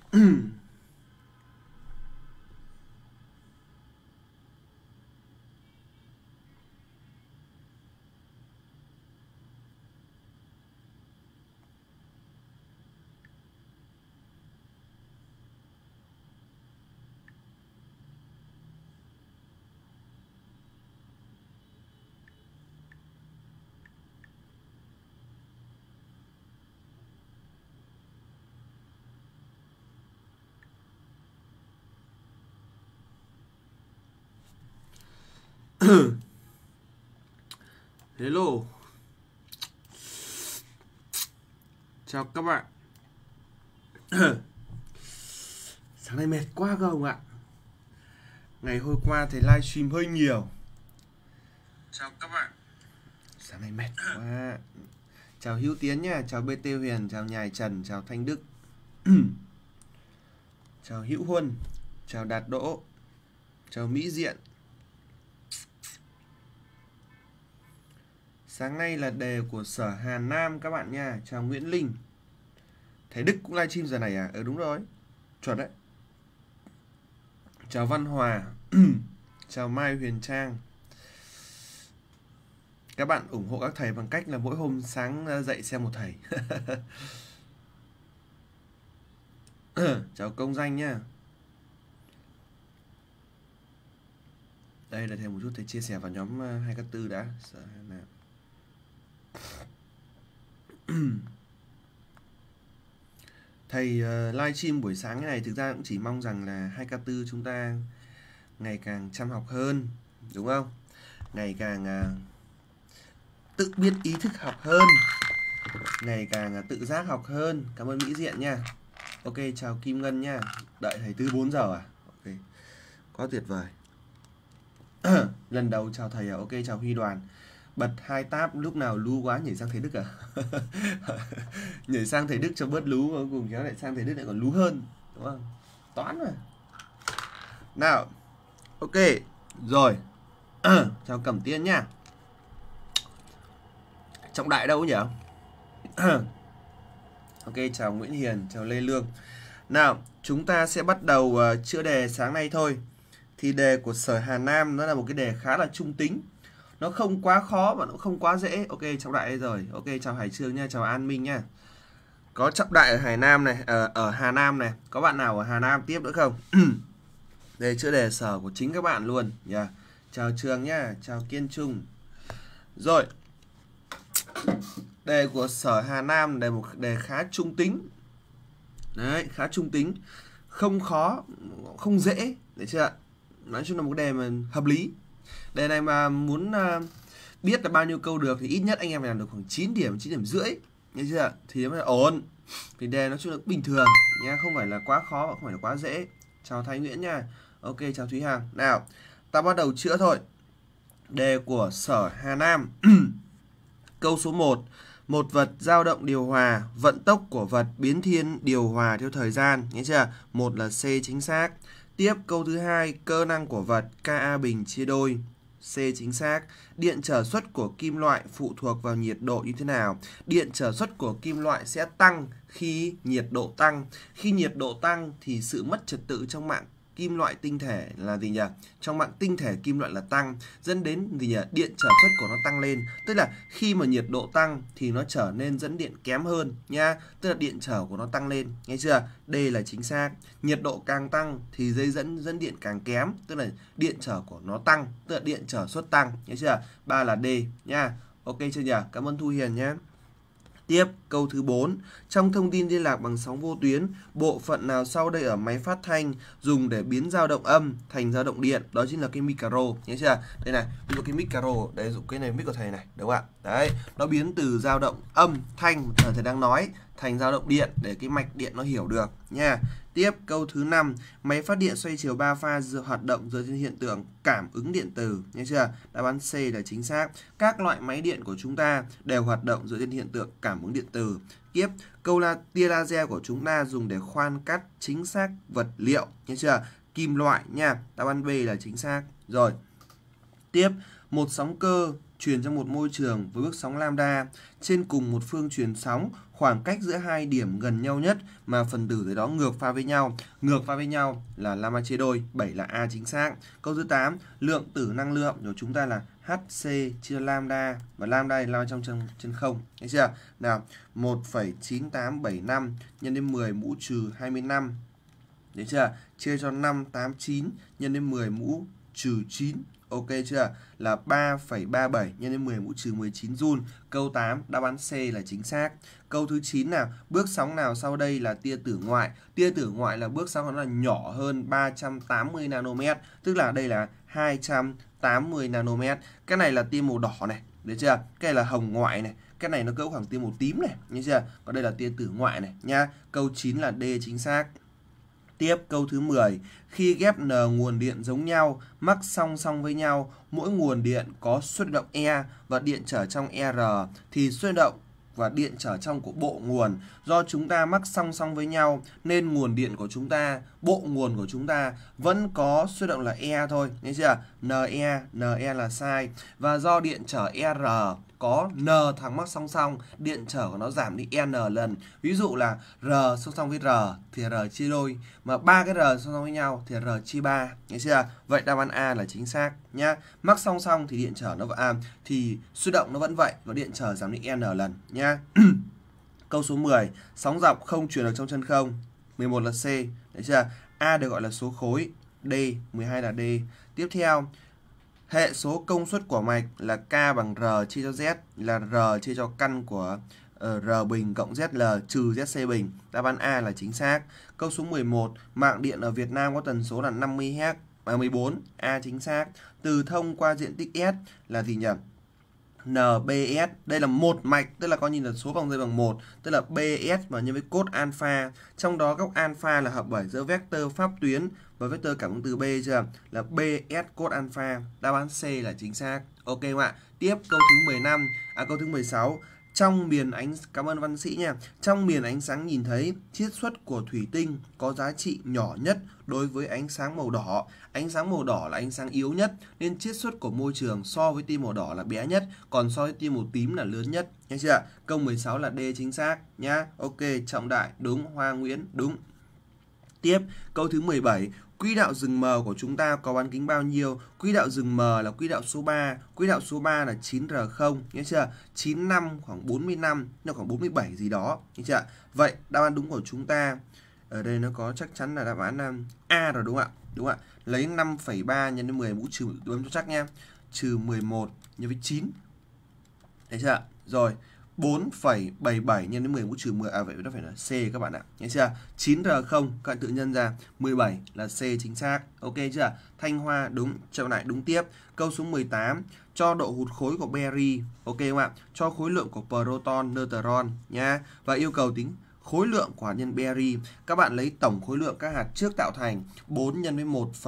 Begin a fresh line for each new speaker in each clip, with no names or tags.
Hello, chào các bạn. Sáng nay mệt quá không ạ? Ngày hôm qua thì livestream hơi nhiều. Chào các bạn. Sáng nay mệt quá. Chào Hữu Tiến nha, chào BT Huyền, chào Nhài Trần, chào Thanh Đức. Chào Hữu Huân, chào Đạt Đỗ, chào Mỹ Diện. Sáng nay là đề của Sở Hà Nam các bạn nha. Chào Nguyễn Linh. Thấy Đức cũng livestream giờ này à? Đúng rồi, chuẩn đấy. Chào Văn Hòa. Chào Mai Huyền Trang. Các bạn ủng hộ các thầy bằng cách là mỗi hôm sáng dậy xem một thầy. Chào Công Danh nha. Đây là thêm một chút thầy chia sẻ vào nhóm 2K4 đã. Sở Hà Nam. Thầy livestream buổi sáng cái này thực ra cũng chỉ mong rằng là 2K4 chúng ta ngày càng chăm học hơn, đúng không? Ngày càng tự biết ý thức học hơn, ngày càng tự giác học hơn. Cảm ơn Mỹ Diện nha. Ok, chào Kim Ngân nha. Đợi thầy từ 4 giờ à? Ok, quá tuyệt vời. Lần đầu chào thầy à? Ok, chào Huy Đoàn. Bật 2 tab lúc nào lú quá nhảy sang thầy Đức à? Nhảy sang thầy Đức cho bớt lú mà cùng kéo lại sang thầy Đức lại còn lú hơn, đúng không? Toán mà. Nào, ok, rồi. Chào Cẩm Tiên nha. Trọng Đại đâu nhỉ? Ok, chào Nguyễn Hiền, chào Lê Lương. Nào, chúng ta sẽ bắt đầu chữa đề sáng nay thôi. Thì đề của Sở Hà Nam nó là một cái đề khá là trung tính. Nó không quá khó mà nó không quá dễ. Ok, Trọng Đại đây rồi. Ok, chào Hải Trương nha, chào An Minh nha. Có Trọng Đại ở Hải Nam này, ở Hà Nam này. Có bạn nào ở Hà Nam tiếp nữa không? Đây chữa đề sở của chính các bạn luôn nha. Chào Trường nha, chào Kiên Trung. Rồi. Đề của Sở Hà Nam là một đề khá trung tính. Đấy, khá trung tính. Không khó, không dễ, được chưa? Nói chung là một đề mà hợp lý. Đề này mà muốn biết là bao nhiêu câu được thì ít nhất anh em phải làm được khoảng 9 điểm, 9 điểm rưỡi. Nghe chưa? Thì nó mới là ổn. Vì đề nói chung là bình thường nha, không phải là quá khó và không phải là quá dễ. Chào Thái Nguyễn nha. Ok, chào Thúy Hằng. Nào, ta bắt đầu chữa thôi. Đề của Sở Hà Nam. Câu số 1. Một vật dao động điều hòa, vận tốc của vật biến thiên điều hòa theo thời gian. Nghe chưa? Một là C chính xác. Tiếp câu thứ hai, cơ năng của vật Ka bình chia đôi. C chính xác. Điện trở suất của kim loại phụ thuộc vào nhiệt độ như thế nào? Điện trở suất của kim loại sẽ tăng khi nhiệt độ tăng. Khi nhiệt độ tăng thì sự mất trật tự trong mạng kim loại tinh thể là gì nhỉ? Trong mạng tinh thể kim loại là tăng, dẫn đến gì nhỉ? Điện trở suất của nó tăng lên. Tức là khi mà nhiệt độ tăng thì nó trở nên dẫn điện kém hơn nha. Tức là điện trở của nó tăng lên, nghe chưa? Đây là chính xác. Nhiệt độ càng tăng thì dây dẫn điện càng kém, tức là điện trở của nó tăng, tức là điện trở suất tăng, nghe chưa? 3 là D nha. Ok chưa nhỉ? Cảm ơn Thu Hiền nhé. Tiếp, câu thứ 4. Trong thông tin liên lạc bằng sóng vô tuyến, bộ phận nào sau đây ở máy phát thanh dùng để biến dao động âm thành dao động điện? Đó chính là cái micro, nhớ chưa? Đây này, ví dụ cái micro, đấy dùng cái này mic của thầy này, đúng không ạ? Đấy, nó biến từ dao động âm thanh mà thầy đang nói thành dao động điện để cái mạch điện nó hiểu được nha. Tiếp, câu thứ 5. Máy phát điện xoay chiều 3 pha hoạt động dựa trên hiện tượng cảm ứng điện từ. Nghe chưa? Đáp án C là chính xác. Các loại máy điện của chúng ta đều hoạt động dựa trên hiện tượng cảm ứng điện từ. Tiếp, tia laser của chúng ta dùng để khoan cắt chính xác vật liệu. Nghe chưa? Kim loại nha. Đáp án B là chính xác. Rồi. Tiếp, một sóng cơ truyền trong một môi trường với bước sóng lambda trên cùng một phương truyền sóng, khoảng cách giữa hai điểm gần nhau nhất mà phần tử tới đó ngược pha với nhau. Ngược pha với nhau là lambda chia đôi, 7 là A chính xác. Câu thứ 8, lượng tử năng lượng của chúng ta là HC chia cho lambda, và lambda là trong chân không. Thấy chưa? Nào, 1,9875 nhân đến 10 mũ trừ 25. Đấy chưa? Chia cho 589 nhân đến 10 mũ trừ 9. Ok chưa? Là 3,37 nhân đến 10 mũ trừ 19 Joule. Câu 8, đáp án C là chính xác. Câu thứ 9 nào, bước sóng nào sau đây là tia tử ngoại? Tia tử ngoại là bước sóng nó là nhỏ hơn 380 nanomet, tức là đây là 280 nanomet. Cái này là tia màu đỏ này, được chưa? Cái này là hồng ngoại này, cái này nó cỡ khoảng tia màu tím này, nhớ chưa? Còn đây là tia tử ngoại này nha. Câu 9 là D chính xác. Tiếp câu thứ 10, khi ghép N nguồn điện giống nhau, mắc song song với nhau, mỗi nguồn điện có suất động E và điện trở trong R thì suất động và điện trở trong của bộ nguồn. Do chúng ta mắc song song với nhau nên nguồn điện của chúng ta, bộ nguồn của chúng ta vẫn có suất động là E thôi, nghe chưa? NE là sai. Và do điện trở R có N thằng mắc song song, điện trở của nó giảm đi N lần. Ví dụ là R song song với R thì R chia đôi, mà ba cái R song song với nhau thì R chia 3, nghe chưa? Vậy đáp án A là chính xác nhá. Mắc song song thì điện trở nó thì suất động nó vẫn vậy và điện trở giảm đi N lần nhá. Câu số 10, sóng dọc không truyền được trong chân không. 11 là C, đấy chưa? A được gọi là số khối, D 12 là D. Tiếp theo, hệ số công suất của mạch là K bằng R chia cho Z là R chia cho căn của R bình cộng ZL trừ ZC bình. Đáp án A là chính xác. Câu số 11, mạng điện ở Việt Nam có tần số là 50 Hz, 14, A chính xác. Từ thông qua diện tích S là gì nhỉ? NBS, đây là một mạch, tức là coi như là số vòng dây bằng 1, tức là BS và nhân với cos alpha. Trong đó góc alpha là hợp bởi giữa vectơ pháp tuyến và vectơ cảm ứng từ B chưa? Là BS cos alpha. Đáp án C là chính xác. Ok không ạ? Tiếp câu thứ 15, câu thứ 16. Trong miền cảm ơn văn sĩ nha. Trong miền ánh sáng nhìn thấy, chiết xuất của thủy tinh có giá trị nhỏ nhất đối với ánh sáng màu đỏ. Ánh sáng màu đỏ là ánh sáng yếu nhất nên chiết xuất của môi trường so với tia màu đỏ là bé nhất, còn so với tia màu tím là lớn nhất. Nghe chưa? Câu 16 là D chính xác nhá. Ok, Trọng Đại đúng, Hoa Nguyễn đúng. Tiếp, câu thứ 17. Quỹ đạo rừng mờ của chúng ta có bán kính bao nhiêu? Quỹ đạo rừng mờ là quỹ đạo số 3. Quỹ đạo số 3 là 9R0, nhớ chưa? 95 khoảng 45, nó khoảng 47 gì đó, nhớ chưa? Vậy đáp án đúng của chúng ta ở đây nó có chắc chắn là đáp án A rồi đúng không ạ? Đúng ạ. Lấy 5,3 nhân đến 10 mũ trừ bấm cho chắc nha. Trừ 11 nhân với 9. Thấy chưa? Rồi, 4,77 nhân đến 10 mũ trừ 10, vậy nó phải là C các bạn ạ. Nghe chưa? 9R0 các bạn tự nhân ra, 17 là C chính xác. Ok chưa? Thanh Hoa đúng, Trọng Đại đúng tiếp. Câu số 18, cho độ hụt khối của Berry, ok không ạ? Cho khối lượng của proton, neutron nha. Và yêu cầu tính khối lượng của hạt nhân Berry. Các bạn lấy tổng khối lượng các hạt trước tạo thành 4 nhân với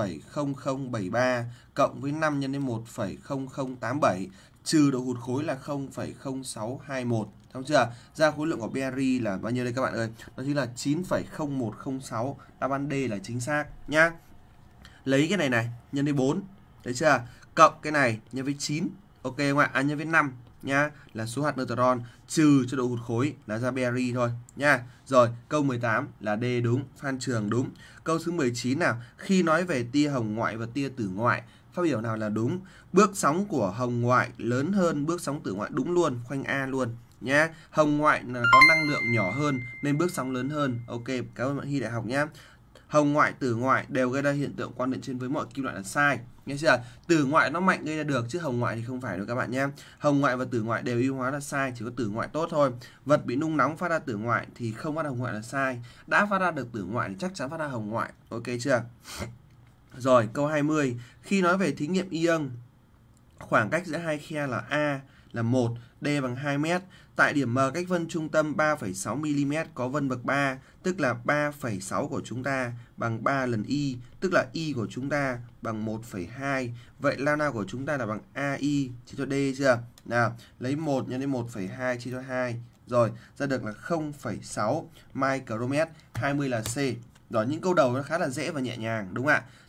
1,0073 cộng với 5 nhân với 1,0087 trừ độ hụt khối là 0,0621. Đúng chưa? Ra khối lượng của Berry là bao nhiêu đây các bạn ơi? Đó chính là 9,0106. Đáp án D là chính xác nhá. Lấy cái này này nhân với 4, đấy chưa? Cộng cái này nhân với 9. Ok không ạ? Nhân với 5 nha, là số hạt neutron, trừ cho độ hụt khối là ra Berry thôi nha. Rồi, câu 18 là D đúng, Phan Trường đúng. Câu số 19 nào, khi nói về tia hồng ngoại và tia tử ngoại, phát biểu nào là đúng? Bước sóng của hồng ngoại lớn hơn bước sóng tử ngoại, đúng luôn, khoanh A luôn nhá. Hồng ngoại là có năng lượng nhỏ hơn nên bước sóng lớn hơn. Ok, cảm ơn bạn Hy đại học nhá. Hồng ngoại, tử ngoại đều gây ra hiện tượng quang điện trên với mọi kim loại là sai. Nghe chưa? Tử ngoại nó mạnh gây ra được chứ hồng ngoại thì không phải đâu các bạn nhé. Hồng ngoại và tử ngoại đều ưu hóa là sai, chỉ có tử ngoại tốt thôi. Vật bị nung nóng phát ra tử ngoại thì không phát ra hồng ngoại là sai. Đã phát ra được tử ngoại thì chắc chắn phát ra hồng ngoại. Ok chưa? Rồi, câu 20. Khi nói về thí nghiệm ion, khoảng cách giữa hai khe là A là 1, D bằng 2 m. Tại điểm M cách vân trung tâm 3,6 mm có vân bậc 3, tức là 3,6 của chúng ta bằng 3 lần y, tức là y của chúng ta bằng 1,2. Vậy lambda của chúng ta là bằng AI chia cho D chưa? Nào, lấy 1 nhân đến 1,2 chia cho 2. Rồi, ra được là 0,6 micromet, 20 là C. Đó, những câu đầu nó khá là dễ và nhẹ nhàng đúng không ạ?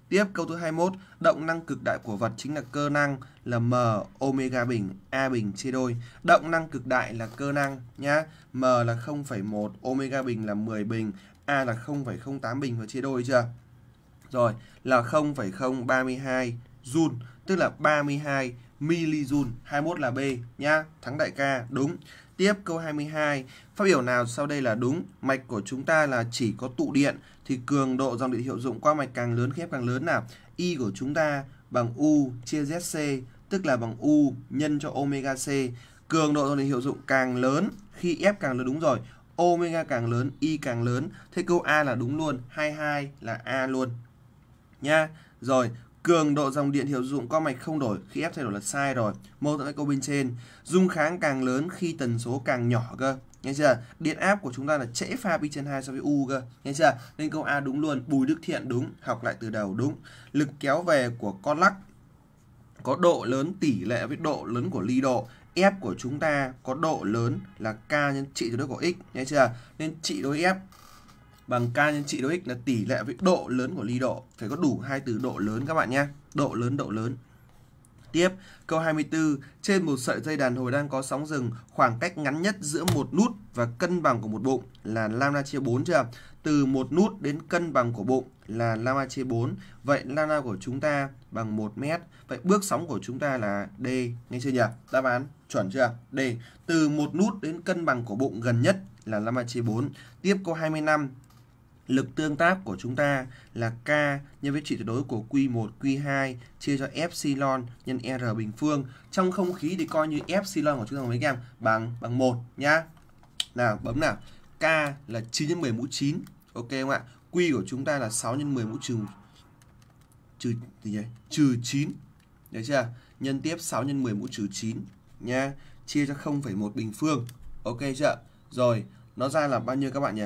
Tiếp câu thứ 21, động năng cực đại của vật chính là cơ năng là m omega bình a bình chia đôi. Động năng cực đại là cơ năng nhá. M là 0,1, omega bình là 10 bình, a là 0,08 bình và chia đôi chưa? Rồi, là 0,032 joule, tức là 32 mJ. 21 là B nhá, thắng đại ca, đúng. Tiếp câu 22, phát biểu nào sau đây là đúng? Mạch của chúng ta là chỉ có tụ điện thì cường độ dòng điện hiệu dụng qua mạch càng lớn khi F càng lớn nào. Y của chúng ta bằng U chia ZC, tức là bằng U nhân cho omega C. Cường độ dòng điện hiệu dụng càng lớn khi F càng lớn, đúng rồi. Omega càng lớn, Y càng lớn. Thế câu A là đúng luôn, 22 là A luôn nha. Rồi, cường độ dòng điện hiệu dụng qua mạch không đổi khi F thay đổi là sai rồi. Mâu thuẫn với câu bên trên. Dung kháng càng lớn khi tần số càng nhỏ cơ. Nghe chưa? Điện áp của chúng ta là trễ pha pi trên 2 so với U cơ. Nghe chưa? Nên câu A đúng luôn. Bùi Đức Thiện đúng. Học lại từ đầu đúng. Lực kéo về của con lắc có độ lớn tỷ lệ với độ lớn của ly độ. F của chúng ta có độ lớn là K nhân trị tuyệt đối của X. Nghe chưa? Nên trị đối F bằng K nhân trị đối X là tỷ lệ với độ lớn của ly độ. Phải có đủ hai từ độ lớn các bạn nhé. Độ lớn. Tiếp, câu 24, trên một sợi dây đàn hồi đang có sóng dừng, khoảng cách ngắn nhất giữa một nút và cân bằng của một bụng là lambda chia 4 chưa? Từ một nút đến cân bằng của bụng là lambda chia 4. Vậy lambda của chúng ta bằng 1 mét. Vậy bước sóng của chúng ta là D, nghe chưa nhỉ? Đáp án chuẩn chưa? D. Từ một nút đến cân bằng của bụng gần nhất là lambda chia 4. Tiếp câu 25. Lực tương tác của chúng ta là K nhân với trị tuyệt đối của Q1, Q2 chia cho epsilon nhân R bình phương. Trong không khí thì coi như epsilon của chúng ta mấy em bằng 1 nhá. Nào, bấm nào. K là 9 nhân 10 mũ 9. Ok không ạ? Q của chúng ta là 6 nhân 10 mũ trừ 9. Được chưa? Nhân tiếp 6 nhân 10 mũ trừ 9 nha. Chia cho 0,1 bình phương. Ok chưa? Rồi, nó ra là bao nhiêu các bạn nhỉ?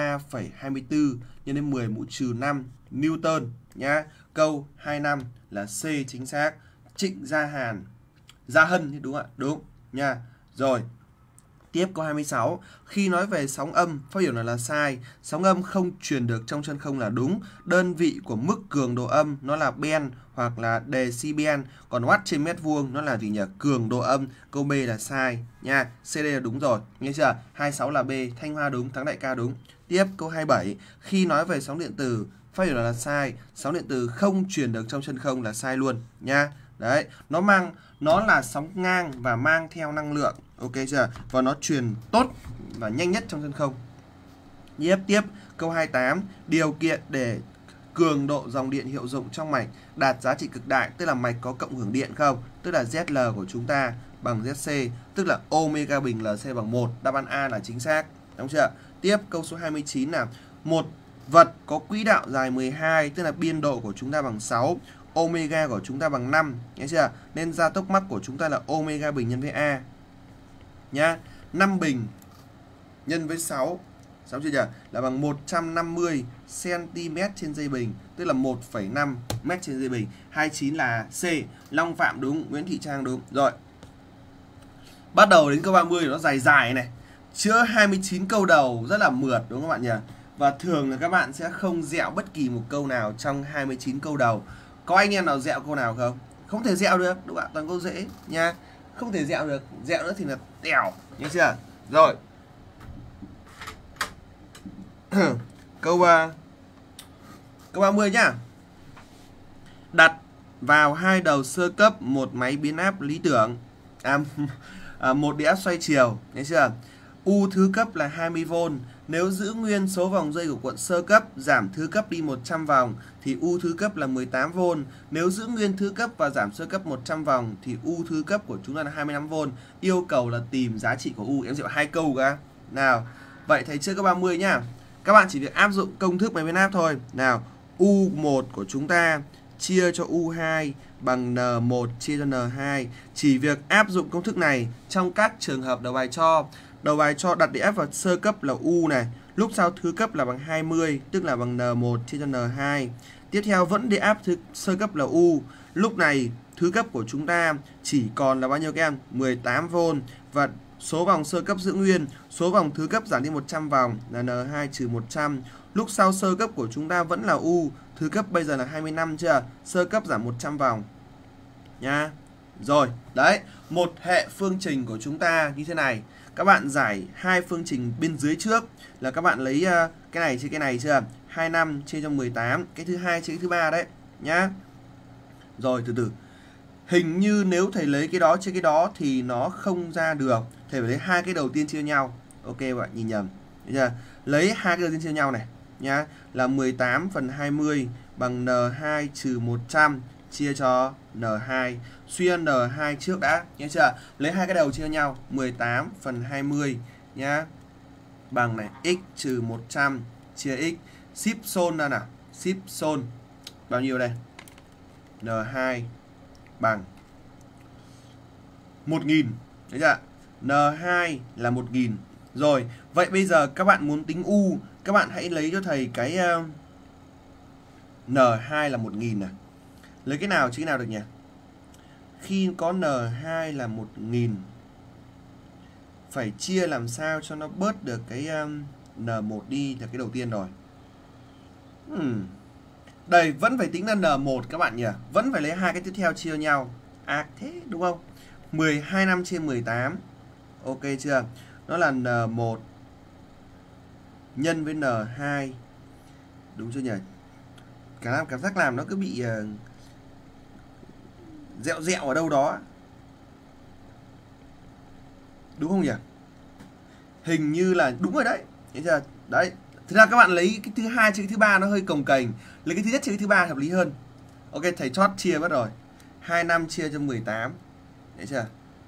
3,24 nhân đến 10 mũ trừ 5 Newton nhá. Câu 25 là C chính xác. Trịnh Gia Hân thì đúng ạ, đúng nha. Rồi. Tiếp câu 26, khi nói về sóng âm, phát biểu này là sai. Sóng âm không truyền được trong chân không là đúng. Đơn vị của mức cường độ âm nó là ben hoặc là decibel, còn watt trên mét vuông nó là gì nhỉ? Cường độ âm. Câu B là sai nha. CD là đúng rồi, nghe chưa? 26 là B, Thanh Hoa đúng, thắng đại ca đúng. Tiếp câu 27, khi nói về sóng điện tử, phát biểu là sai. Sóng điện tử không truyền được trong chân không là sai luôn nha. Đấy, nó là sóng ngang và mang theo năng lượng. Ok chưa? Và nó truyền tốt và nhanh nhất trong chân không. Tiếp câu 28, điều kiện để cường độ dòng điện hiệu dụng trong mạch đạt giá trị cực đại, tức là mạch có cộng hưởng điện không? Tức là ZL của chúng ta bằng ZC, tức là omega bình LC bằng 1. Đáp án A là chính xác. Đúng chưa? Tiếp câu số 29 nào. Một vật có quỹ đạo dài 12, tức là biên độ của chúng ta bằng 6, omega của chúng ta bằng 5, nghe chưa? Nên gia tốc mắc của chúng ta là omega bình nhân với A nhá. 5 bình nhân với 6, xong chưa nhỉ? Là bằng 150 cm trên giây bình, tức là 1,5 m trên giây bình. 29 là C. Long Phạm đúng, Nguyễn Thị Trang đúng. Rồi. Bắt đầu đến câu 30 nó dài này. Chữa 29 câu đầu rất là mượt đúng không các bạn nhỉ? Và thường là các bạn sẽ không dẹo bất kỳ một câu nào trong 29 câu đầu. Có anh em nào dẹo câu nào không? Không thể dẹo được, đúng không ạ? Toàn câu dễ nha. Không thể dẹo được, dẹo nữa thì là tèo, nghe chưa? Rồi. Câu 30 nhá. Đặt vào hai đầu sơ cấp một máy biến áp lý tưởng, một điện áp xoay chiều, nghe chưa? U thứ cấp là 20V. Nếu giữ nguyên số vòng dây của cuộn sơ cấp, giảm thứ cấp đi 100 vòng thì U thứ cấp là 18V. Nếu giữ nguyên thứ cấp và giảm sơ cấp 100 vòng thì U thứ cấp của chúng ta là 25V. Yêu cầu là tìm giá trị của U. Em dạy 2 câu cả. Nào, vậy thầy chưa có 30 nhá. Các bạn chỉ việc áp dụng công thức máy biến áp thôi. Nào, U1 của chúng ta chia cho U2 bằng N1 chia cho N2. Chỉ việc áp dụng công thức này trong các trường hợp đầu bài cho. Đầu bài cho đặt điện áp vào sơ cấp là U này, lúc sau thứ cấp là bằng 20, tức là bằng N1 chia cho N2. Tiếp theo vẫn điện áp sơ cấp là U. Lúc này thứ cấp của chúng ta chỉ còn là bao nhiêu các em? 18V. Và Số vòng sơ cấp giữ nguyên, số vòng thứ cấp giảm đi 100 vòng là N2 trừ 100. Lúc sau sơ cấp của chúng ta vẫn là U, thứ cấp bây giờ là 25 chưa? Sơ cấp giảm 100 vòng nha. Rồi, đấy, một hệ phương trình của chúng ta như thế này. Các bạn giải hai phương trình bên dưới trước là các bạn lấy cái này chia cái này chưa? 25 chia cho 18, cái thứ hai chia cái thứ ba đấy nhá. Rồi từ từ. Hình như nếu thầy lấy cái đó chia cái đó thì nó không ra được. Thầy phải lấy hai cái đầu tiên chia nhau. Ok bạn nhìn nhầm. Được chưa? Lấy hai cái đầu tiên chia nhau này nhá, là 18 phần 20 bằng N2 trừ 100 chia cho N2. Suy N2 trước đã, nhớ chưa? Lấy hai cái đầu chia nhau, 18 phần 20 nhá, bằng này x trừ 100 chia x. Ship xôn ra nào. Ship xôn bao nhiêu đây? N2 bằng 1000. Đấy chưa? N2 là 1000. Rồi, vậy bây giờ các bạn muốn tính U, các bạn hãy lấy cho thầy cái N2 là 1000 này. Lấy cái nào chứ cái nào được nhỉ? Khi có N2 là 1000 phải chia làm sao cho nó bớt được cái N1 đi là cái đầu tiên rồi. Đây vẫn phải tính là N1 các bạn nhỉ? Vẫn phải lấy hai cái tiếp theo chia nhau. Thế đúng không? 12 năm chia 18. Ok chưa? Nó là N1 nhân với N2. Đúng chưa nhỉ? Cảm giác làm nó cứ bị dẹo dẹo ở đâu đó. Đúng không nhỉ? Hình như là đúng rồi đấy. Thấy chưa? Đấy. Thực ra các bạn lấy cái thứ hai chia cái thứ ba nó hơi cồng kềnh. Lấy cái thứ nhất chia cái thứ ba hợp lý hơn. Ok, thầy chót chia mất rồi. 25 chia cho 18. Thấy chưa?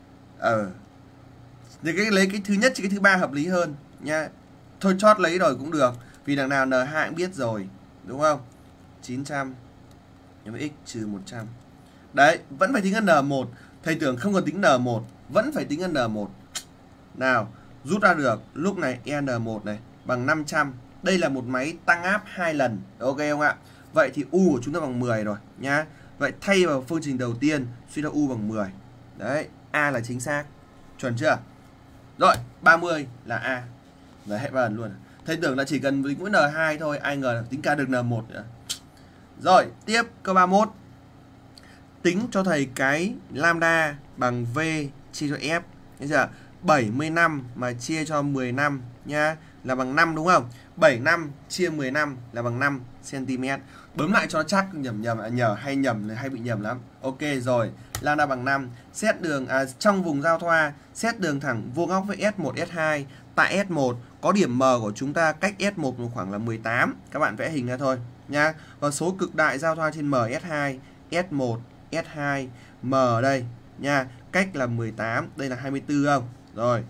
Thì lấy cái thứ nhất chia cái thứ ba hợp lý hơn nha. Thôi chót lấy rồi cũng được. Vì đằng nào N2 cũng biết rồi. Đúng không? 900 nhân với x trừ 100. Đấy, vẫn phải tính là N1. Thầy tưởng không cần tính N1, vẫn phải tính là N1. Nào, rút ra được. Lúc này N1 này bằng 500. Đây là một máy tăng áp 2 lần. Ok không ạ? Vậy thì U của chúng ta bằng 10 rồi nhá. Vậy thay vào phương trình đầu tiên, suy ra U bằng 10. Đấy, A là chính xác. Chuẩn chưa? Rồi, 30 là A. Đấy, hết ba lần luôn. Thầy tưởng là chỉ cần tính mỗi N2 thôi, ai ngờ là tính cả được N1 nữa. Rồi, tiếp câu 31. Tính cho thầy cái lambda bằng V chia cho F. Thấy chưa? 75 mà chia cho 10 năm nha, là bằng 5 đúng không? 7 năm chia 10 năm là bằng 5 cm. Bấm lại cho chắc, hay bị nhầm lắm. Ok rồi, lambda bằng 5. Xét đường trong vùng giao thoa, xét đường thẳng vuông góc với S1 S2. Tại S1 có điểm M của chúng ta cách S1 khoảng là 18. Các bạn vẽ hình ra thôi nha. Và số cực đại giao thoa trên M S2, S1 S2, M ở đây nha, cách là 18, đây là 24 không? Rồi.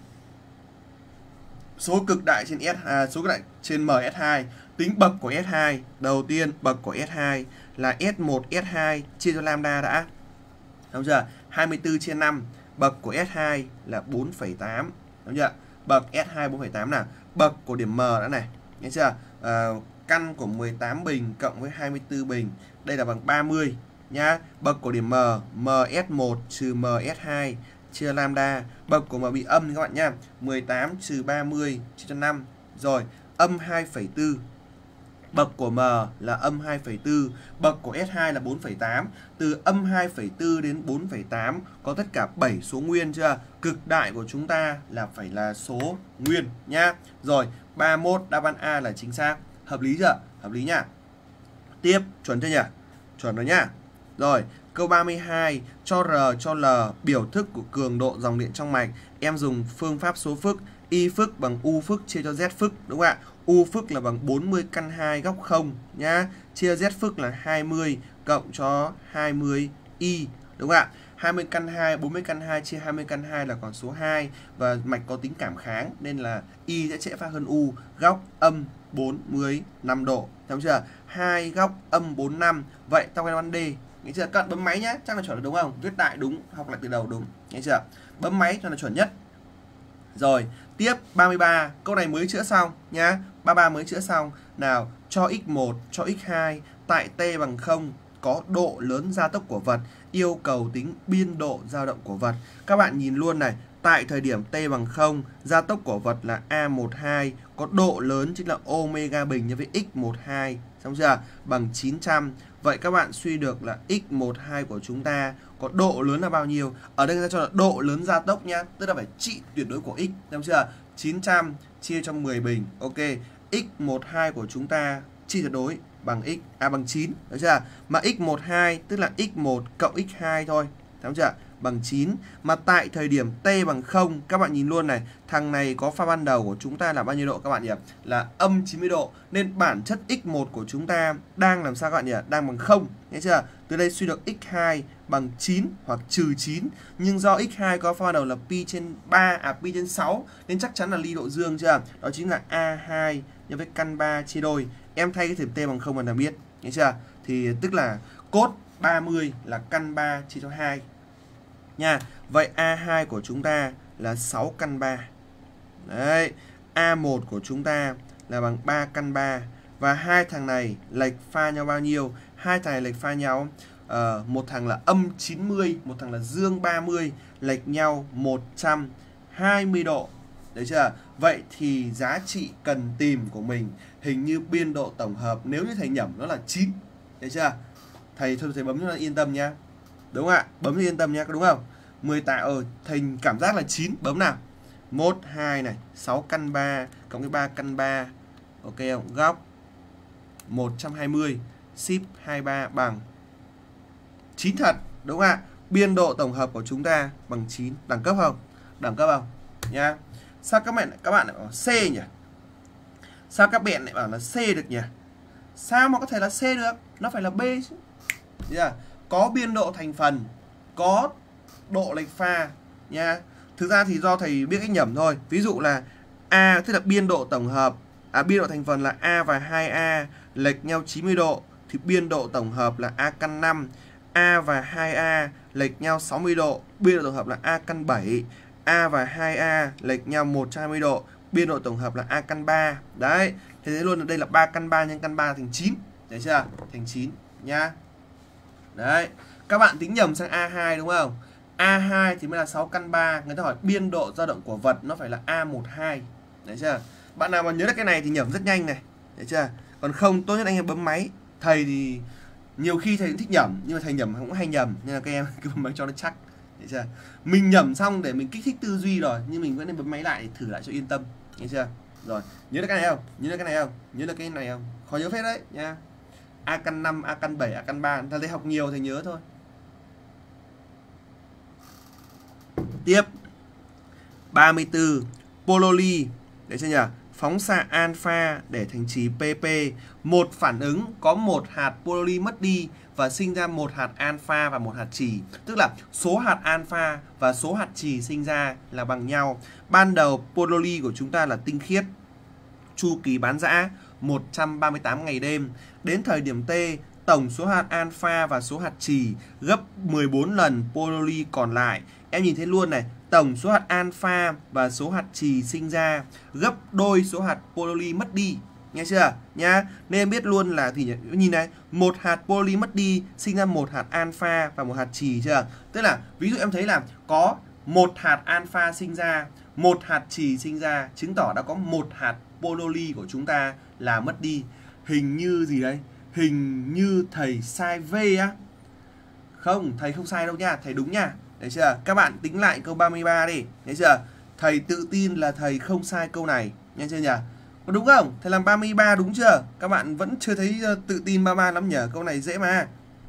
Số cực đại trên số cực đại trên MS2, tính bậc của S2. Đầu tiên bậc của S2 là S1 S2 chia cho lambda đã. Đúng chưa? 24 chia 5, bậc của S2 là 4,8. Đúng chưa? Bậc S2 4,8 nào. Bậc của điểm M đã này. Nghe chưa? Căn của 18 bình cộng với 24 bình, đây là bằng 30 nhá. Bậc của điểm M, MS1 trừ MS2 chia lambda. Bậc của M bị âm thì các bạn nhá. 18 trừ 30 chia cho 5. Rồi, âm 2,4. Bậc của M là âm 2,4. Bậc của S2 là 4,8. Từ âm 2,4 đến 4,8 có tất cả 7 số nguyên chưa? Cực đại của chúng ta là phải là số nguyên nhá. Rồi, 31 đáp án A là chính xác. Hợp lý chưa? Hợp lý nhá. Tiếp, chuẩn chưa nhỉ? Chuẩn rồi nhá. Rồi, câu 32, cho R cho L biểu thức của cường độ dòng điện trong mạch. Em dùng phương pháp số phức, Y phức bằng U phức chia cho Z phức, đúng không ạ? U phức là bằng 40 căn 2 góc 0 nhá. Chia Z phức là 20 cộng cho 20 Y, đúng không ạ? 20 căn 2, 40 căn 2 chia 20 căn 2 là còn số 2. Và mạch có tính cảm kháng nên là Y sẽ trễ phát hơn U. Góc âm 45 độ. Đúng chưa? 2 góc âm 45. Vậy tao cái đoán D. Nghe chưa? Các bạn bấm máy nhé, chắc là chuẩn là đúng không? Viết đại đúng, học lại từ đầu đúng. Nghe chưa? Bấm máy cho là chuẩn nhất. Rồi, tiếp 33, câu này mới chữa xong nhá. 33 mới chữa xong. Nào, cho x1, cho x2 tại t bằng 0 có độ lớn gia tốc của vật, yêu cầu tính biên độ dao động của vật. Các bạn nhìn luôn này, tại thời điểm t bằng 0, gia tốc của vật là A12, có độ lớn chính là omega bình nhân với x12, xong chưa? Bằng 900. Vậy các bạn suy được là x12 của chúng ta có độ lớn là bao nhiêu? Ở đây người ta cho là độ lớn gia tốc nhá, tức là phải trị tuyệt đối của x, đúng chưa? 900 chia cho 10 bình. Ok, x12 của chúng ta trị tuyệt đối bằng bằng 9, được chưa? Mà x12 tức là x1 cộng x2 thôi, đúng chưa? Bằng 9. Mà tại thời điểm t bằng 0, các bạn nhìn luôn này, thằng này có pha ban đầu của chúng ta là bao nhiêu độ các bạn nhỉ? Là âm 90 độ. Nên bản chất x1 của chúng ta đang làm sao các bạn nhỉ? Đang bằng 0, nghe chưa? Từ đây suy được x2 bằng 9 hoặc trừ 9. Nhưng do x2 có pha ban đầu là pi trên 3, pi trên 6, nên chắc chắn là ly độ dương chưa? Đó chính là A2 nhân với căn 3 chia đôi. Em thay cái thời điểm t bằng 0 mà đã biết, nghe chưa? Thì tức là cos 30 là căn 3 chia cho 2 nha. Vậy A2 của chúng ta là 6 căn 3. Đấy, A1 của chúng ta là bằng 3 căn 3. Và hai thằng này lệch pha nhau bao nhiêu? Hai thằng này lệch pha nhau một thằng là âm 90, một thằng là dương 30, lệch nhau 120 độ. Đấy chưa? Vậy thì giá trị cần tìm của mình hình như biên độ tổng hợp, nếu như thầy nhẩm nó là 9. Đấy chưa? Thầy bấm cho nó yên tâm nhá. Đúng không ạ? Bấm cho yên tâm nhá, có đúng không? 18 thầy cảm giác là 9, bấm nào. 1 2 này, 6 căn 3 cộng cái 3 căn 3. Ok không? Góc 120 ship 23 bằng 9 thật, đúng không ạ? Biên độ tổng hợp của chúng ta bằng 9, đẳng cấp không? Đẳng cấp không? Nha. Sao các bạn lại bảo C nhỉ? Sao các bạn lại bảo là C được nhỉ? Sao mà có thể là C được? Nó phải là B chứ. Yeah. Có biên độ thành phần, có độ lệch pha nha. Thực ra thì do thầy biết cách nhẩm thôi. Ví dụ là A tức là biên độ tổng hợp, biên độ thành phần là A và 2A lệch nhau 90 độ thì biên độ tổng hợp là A căn 5. A và 2A lệch nhau 60 độ, biên độ tổng hợp là A căn 7. A và 2A lệch nhau 120 độ, biên độ tổng hợp là A căn 3. Đấy, thế thế luôn là đây là 3 căn 3 nhân căn 3 thành 9. Đấy chưa? Thành 9 nha. Đấy, các bạn tính nhầm sang A2 đúng không? A2 thì mới là 6 căn 3. Người ta hỏi biên độ dao động của vật nó phải là A12. Đấy chưa? Bạn nào mà nhớ được cái này thì nhẩm rất nhanh này. Đấy chưa? Còn không, tốt nhất anh em bấm máy. Thầy thì nhiều khi thầy cũng thích nhẩm, nhưng mà thầy nhẩm cũng hay nhầm, nên là các em cứ bấm máy cho nó chắc. Đấy chưa? Mình nhẩm xong để mình kích thích tư duy rồi, nhưng mình vẫn nên bấm máy lại để thử lại cho yên tâm. Đấy chưa? Rồi, nhớ được cái này không? Nhớ được cái này không? Nhớ được cái này không? Khó nhớ phết đấy nha. A căn 5, A căn 7, A căn 3. Thầy học nhiều thầy nhớ thôi. Tiếp 34. Pololi. Đấy chưa nhỉ? Phóng xạ alpha để thành trì PP. Một phản ứng có một hạt pololi mất đi và sinh ra một hạt alpha và một hạt trì. Tức là số hạt alpha và số hạt trì sinh ra là bằng nhau. Ban đầu pololi của chúng ta là tinh khiết, chu kỳ bán rã 138 ngày đêm. Đến thời điểm T, tổng số hạt alpha và số hạt trì gấp 14 lần pololi còn lại. Em nhìn thấy luôn này, tổng số hạt alpha và số hạt trì sinh ra gấp đôi số hạt pololi mất đi. Nghe chưa? Nhá. Nên em biết luôn là thì nhìn này, một hạt pololi mất đi sinh ra một hạt alpha và một hạt trì chưa? Tức là ví dụ em thấy là có một hạt alpha sinh ra, một hạt trì sinh ra, chứng tỏ đã có một hạt pololi của chúng ta là mất đi. Hình như gì đây? Hình như thầy sai V á. Không, thầy không sai đâu nha, thầy đúng nha. Đấy chưa? Các bạn tính lại câu 33 đi. Đấy chưa? Thầy tự tin là thầy không sai câu này. Nghe chưa nhỉ? Có đúng không? Thầy làm 33 đúng chưa? Các bạn vẫn chưa thấy tự tin 33 lắm nhỉ? Câu này dễ mà.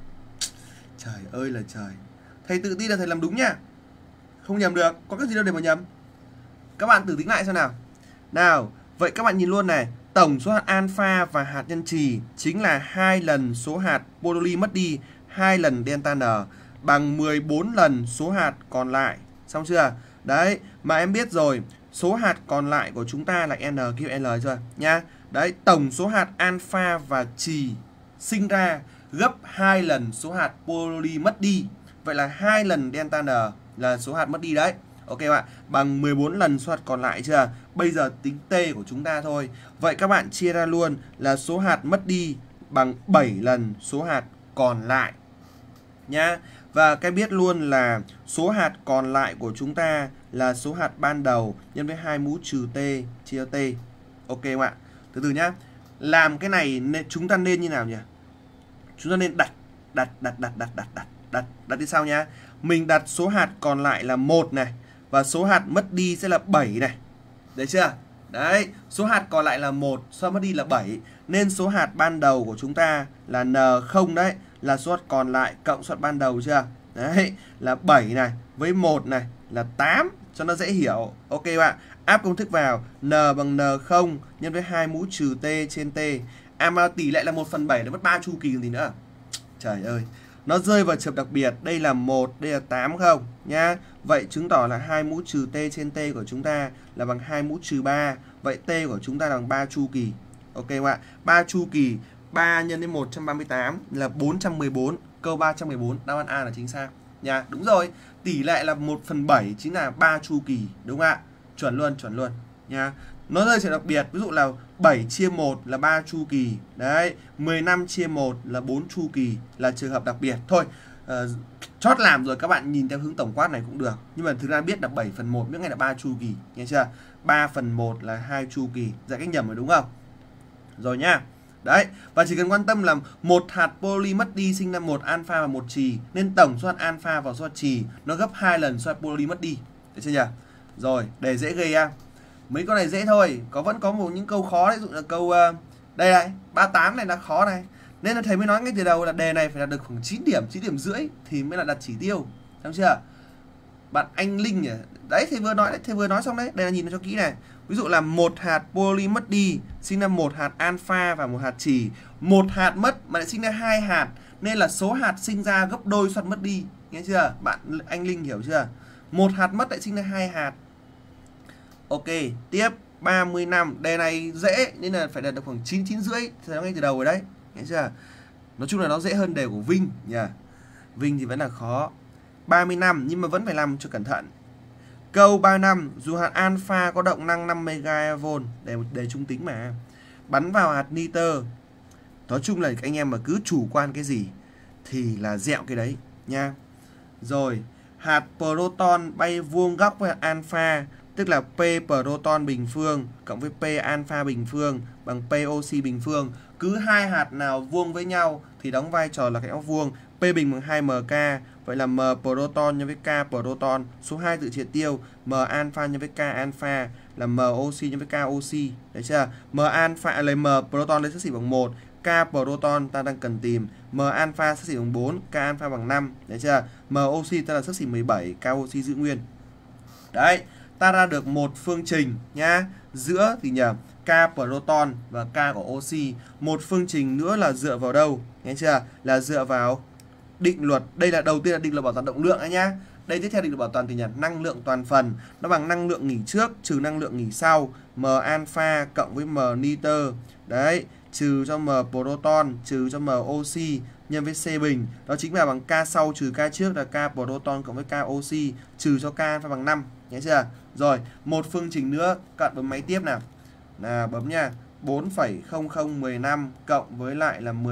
Trời ơi là trời. Thầy tự tin là thầy làm đúng nha. Không nhầm được. Có cái gì đâu để mà nhầm. Các bạn thử tính lại xem nào. Nào, vậy các bạn nhìn luôn này. Tổng số hạt alpha và hạt nhân trì chính là 2 lần số hạt pololi mất đi, 2 lần delta N, bằng 14 lần số hạt còn lại. Xong chưa? Đấy, mà em biết rồi, số hạt còn lại của chúng ta là N kêu L chưa nha. Đấy, tổng số hạt alpha và trì sinh ra gấp 2 lần số hạt pololi mất đi. Vậy là 2 lần delta N là số hạt mất đi đấy. Ok bạn, bằng 14 lần số hạt còn lại chưa? Bây giờ tính T của chúng ta thôi. Vậy các bạn chia ra luôn là số hạt mất đi bằng 7 lần số hạt còn lại nhá. Và cái biết luôn là số hạt còn lại của chúng ta là số hạt ban đầu nhân với 2 mũ trừ t chia cho t. Ok không ạ? Từ từ nhá. Làm cái này chúng ta nên như nào nhỉ? Chúng ta nên đặt như sau nhá. Mình đặt số hạt còn lại là 1 này, và số hạt mất đi sẽ là 7 này. Được chưa? Đấy, số hạt còn lại là 1, số mất đi là 7. Nên số hạt ban đầu của chúng ta là N0 đấy, là số hạt còn lại cộng số hạt ban đầu chưa? Đấy, là 7 này, với 1 này là 8, cho nó dễ hiểu. Ok bạn, áp công thức vào, N bằng N0 nhân với 2 mũ trừ T trên T. Mà tỷ lệ là 1/7, nó mất 3 chu kỳ còn gì nữa. Trời ơi, nó rơi vào trường hợp đặc biệt, đây là 1, đây là 8 không nhá. Vậy chứng tỏ là 2 mũ trừ T trên T của chúng ta là bằng 2 mũ trừ 3. Vậy T của chúng ta là bằng 3 chu kỳ. Ok không ạ? 3 chu kỳ, 3 nhân với 138 là 414. Câu 314, đáp án A là chính xác nha. Đúng rồi, tỷ lệ là 1/7 chính là 3 chu kỳ, đúng không ạ? Chuẩn luôn nha. Nó rơi trường đặc biệt, ví dụ là 7 chia 1 là 3 chu kỳ. Đấy, 15 chia 1 là 4 chu kỳ, là trường hợp đặc biệt. Thôi, chót làm rồi các bạn nhìn theo hướng tổng quát này cũng được. Nhưng mà thực ra biết là 7/1 biết ngay là 3 chu kỳ, nghe chưa? 3/1 là 2 chu kỳ. Giải cách nhầm rồi đúng không? Rồi nhá. Đấy, và chỉ cần quan tâm là một hạt poly mất đi sinh ra một alpha và một chì, nên tổng số hạt alpha và số hạt chì nó gấp 2 lần số hạt poly mất đi. Được chưa nhỉ? Rồi, đề dễ ghê á. Mấy câu này dễ thôi, vẫn có những câu khó đấy, dụ là câu đây này, 38 này là khó này. Nên là thầy mới nói ngay từ đầu là đề này phải đạt được khoảng 9 điểm rưỡi thì mới là đặt chỉ tiêu. Thấy chưa? Bạn Anh Linh nhỉ? Đấy, thầy vừa nói xong đấy. Đây là nhìn cho kỹ này. Ví dụ là một hạt poly mất đi sinh ra một hạt alpha và một hạt chì. Một hạt mất mà lại sinh ra 2 hạt, nên là số hạt sinh ra gấp đôi số hạt mất đi. Nghe chưa? Bạn Anh Linh hiểu chưa? Một hạt mất lại sinh ra 2 hạt. Ok, tiếp 35. Đề này dễ nên là phải đạt được khoảng 9 rưỡi. Thầy nói ngay từ đầu rồi đấy. Nghe chưa? Nói chung là nó dễ hơn đề của Vinh nhỉ. Vinh thì vẫn là khó. 35 nhưng mà vẫn phải làm cho cẩn thận. Câu 35, dù hạt alpha có động năng 5 MeV, đề trung tính mà, bắn vào hạt nitơ. Nói chung là anh em mà cứ chủ quan cái gì thì là dẹo cái đấy nha. Rồi, hạt proton bay vuông góc với hạt alpha, tức là P proton bình phương cộng với P alpha bình phương bằng P oxy bình phương. Cứ hai hạt nào vuông với nhau thì đóng vai trò là cái óc vuông. P bình bằng 2mk, vậy là m proton nhân với k proton, số 2 tự triệt tiêu, m alpha nhân với k alpha là m oxy nhân với k oxy. Đấy chưa? M alpha lấy m proton lấy xấp xỉ bằng 1, k proton ta đang cần tìm, m alpha xấp xỉ bằng 4, k alpha bằng 5. Đấy chưa? M oxy ta là xấp xỉ 17, k oxy giữ nguyên. Đấy, ta ra được một phương trình nhá. Giữa thì nhờ k proton và k của oxy. Một phương trình nữa là dựa vào đâu? Nghe chưa? Là dựa vào định luật. Đây là đầu tiên là định luật bảo toàn động lượng ấy nhá. Đây tiếp theo định luật bảo toàn thì nhỉ? Năng lượng toàn phần nó bằng năng lượng nghỉ trước trừ năng lượng nghỉ sau, m alpha cộng với m nitơ. Đấy, trừ cho m proton trừ cho m oxy nhân với C bình. Đó chính là bằng k sau trừ k trước là k proton cộng với k oxy trừ cho k alpha bằng 5. Nhớ chưa? Rồi, một phương trình nữa, cận bấm máy tiếp nào. Nào, bấm nha. 4,0015 cộng với lại là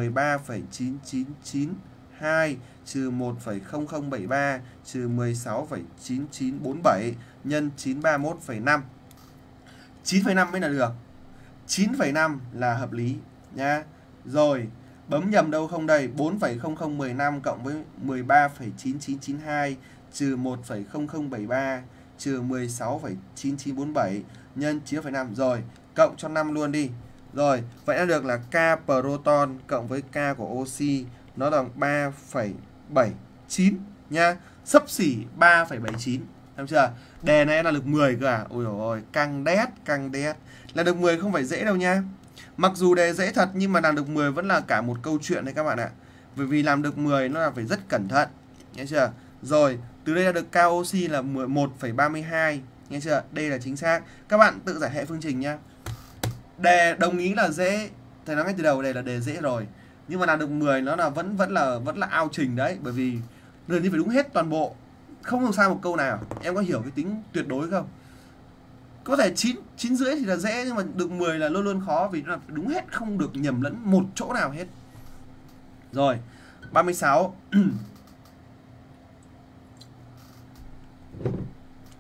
13,9992 trừ 1,0073 trừ 16,9947 nhân 931,5. 9,5 mới là được. 9,5 là hợp lý nha. Rồi, bấm nhầm đâu không đây? 4,0015 cộng với 13,9992 trừ 1,0073 trừ 16,9947 nhân 9,5. Rồi, cộng cho 5 luôn đi. Rồi, vậy đã được là k proton cộng với k của oxy nó bằng 3,79 nha. Xấp xỉ 3,79. Thấy chưa? Đề này là được 10 cơ à? Ôi dồi ôi, căng đét. Là được 10 không phải dễ đâu nha. Mặc dù đề dễ thật nhưng mà làm được 10 vẫn là cả một câu chuyện đấy các bạn ạ. Bởi vì làm được 10 nó là phải rất cẩn thận. Nghe chưa? Rồi, từ đây là được k oxy là 11,32. Nghe chưa? Đây là chính xác. Các bạn tự giải hệ phương trình nhá. Đề đồng ý là dễ. Thầy nói ngay từ đầu đây là đề dễ rồi. Nhưng mà làm được 10 nó là vẫn là ao trình đấy. Bởi vì gần như phải đúng hết toàn bộ. Không làm sao một câu nào. Em có hiểu cái tính tuyệt đối không? Có thể 9 rưỡi thì là dễ, nhưng mà được 10 là luôn luôn khó, vì nó là đúng hết, không được nhầm lẫn một chỗ nào hết. Rồi, 36.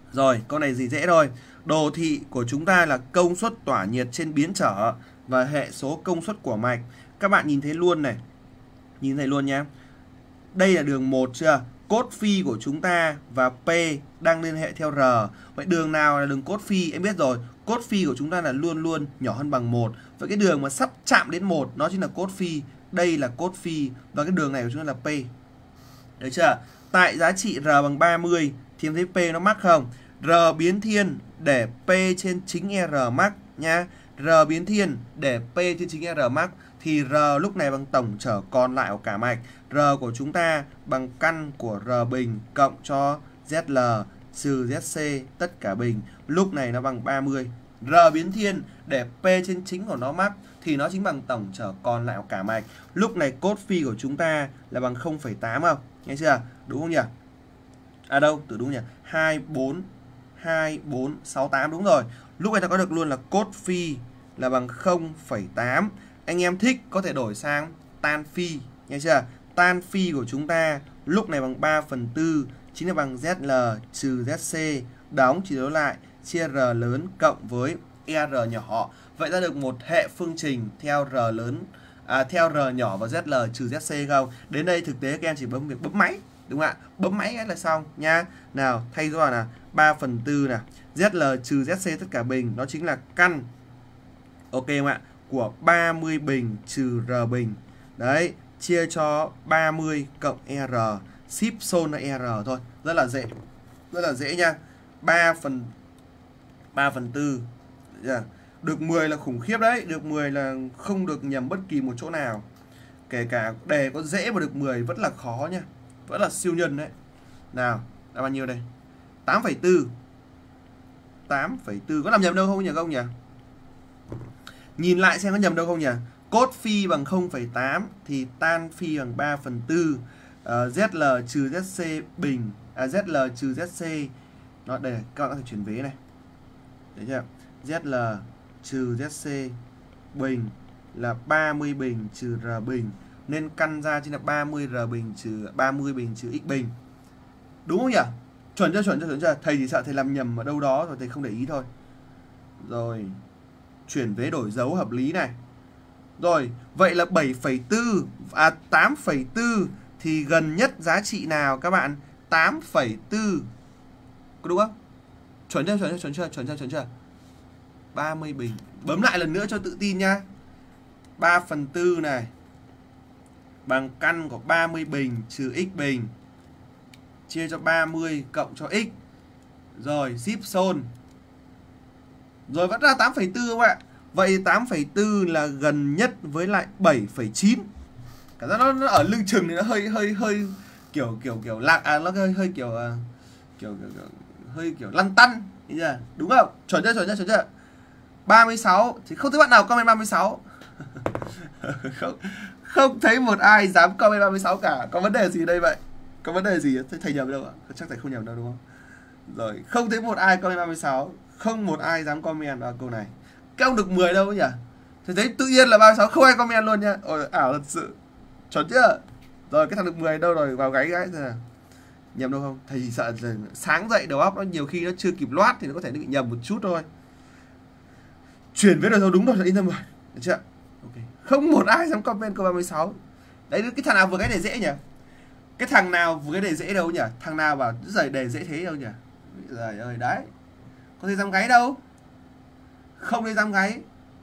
Rồi, câu này gì dễ thôi. Đồ thị của chúng ta là công suất tỏa nhiệt trên biến trở và hệ số công suất của mạch. Các bạn nhìn thấy luôn này. Nhìn thấy luôn nhé. Đây là đường 1 chưa? Cốt phi của chúng ta và P đang liên hệ theo R. Vậy đường nào là đường cốt phi? Em biết rồi. Cốt phi của chúng ta là luôn luôn nhỏ hơn bằng 1. Vậy cái đường mà sắp chạm đến 1 nó chính là cốt phi. Đây là cốt phi. Và cái đường này của chúng ta là P. Được chưa? Tại giá trị R bằng 30 thì em thấy P nó mắc không? R biến thiên để P trên chính R mắc nha. R biến thiên để P trên chính R mắc thì R lúc này bằng tổng trở còn lại của cả mạch. R của chúng ta bằng căn của R bình cộng cho ZL trừ ZC tất cả bình. Lúc này nó bằng 30. R biến thiên để P trên chính của nó mắc thì nó chính bằng tổng trở còn lại của cả mạch. Lúc này cốt phi của chúng ta là bằng 0,8 không? Nghe chưa? Đúng không nhỉ? À đâu, từ đúng nhỉ? 2468 đúng rồi. Lúc này ta có được luôn là cốt phi là bằng 0,8. Anh em thích có thể đổi sang tan phi, nghe chưa? Tan phi của chúng ta lúc này bằng 3/4 chính là bằng ZL trừ ZC, đóng chỉ đối lại chia R lớn cộng với ER nhỏ. Vậy ta được một hệ phương trình theo R lớn theo R nhỏ và ZL trừ ZC không? Đến đây thực tế các em chỉ bấm việc bấm máy, đúng không ạ? Bấm máy cái là xong nha. Nào, thay cho là 3/4 nè, ZL trừ ZC tất cả bình, nó chính là căn. Ok không ạ? Của 30 bình trừ R bình. Đấy, chia cho 30 cộng R, ship xôn là R thôi. Rất là dễ. Rất là dễ nha. 3/4. Được 10 là khủng khiếp đấy. Được 10 là không được nhầm bất kỳ một chỗ nào. Kể cả đề có dễ mà được 10 vẫn là khó nha. Vẫn là siêu nhân đấy. Nào, là bao nhiêu đây? 8,4. 8,4. Có làm nhầm đâu không nhỉ không nhỉ? Nhìn lại xem có nhầm đâu không nhỉ? Cốt phi bằng 0,8 thì tan phi bằng 3/4. ZL trừ ZC bình, ZL trừ ZC. Nó đây này, các bạn có thể chuyển vế này. Đấy chưa? ZL trừ ZC bình là 30 bình trừ R bình, nên căn ra chính là 30R bình trừ 30 bình trừ X bình. Đúng không nhỉ? Chuẩn chưa? Chuẩn chưa? Thầy chỉ sợ thầy làm nhầm ở đâu đó rồi thầy không để ý thôi. Rồi, chuyển vế đổi dấu hợp lý này. Rồi, vậy là 8,4 thì gần nhất giá trị nào các bạn? 8,4. Có đúng không? Chuẩn chưa? 30 bình. Bấm lại lần nữa cho tự tin nha. 3/4 này bằng căn của 30 bình trừ X bình chia cho 30 cộng cho X. Rồi, ship xôn. Rồi vẫn ra 8,4 các bạn. Vậy 8,4 là gần nhất với lại 7,9. Cả ra nó ở lưng chừng thì nó hơi kiểu lạc, nó hơi kiểu hơi kiểu lăn tăn, đúng không? Chuẩn chưa? 36 thì không thấy bạn nào comment 36. Không thấy một ai dám comment 36 cả. Có vấn đề gì đây vậy? Có vấn đề gì? Thầy nhầm đâu ạ? Chắc thầy không nhầm đâu đúng không? Rồi, không thấy một ai comment 36. Không một ai dám comment vào câu này. Các ông được 10 đâu nhỉ? Thầy thấy tự nhiên là 36, không ai comment luôn nha. Ôi, ảo thật sự. Chuẩn chưa? Rồi, cái thằng được 10 đâu rồi? Vào gáy rồi nào. Nhầm đâu không? Thầy chỉ sợ sáng dậy đầu óc nó nhiều khi nó chưa kịp loát thì nó có thể bị nhầm một chút thôi. Chuyển với được đúng rồi, yên tâm rồi. Được chưa? Ok. Không một ai dám comment câu 36. Đấy, cái thằng nào vừa cái đề dễ nhỉ? Cái thằng nào vừa cái đề dễ đâu nhỉ? Thằng nào bảo giời đề dễ thế đâu nhỉ? Giời ơi, đấy. Có thể dám gáy đâu. Không thể dám gáy.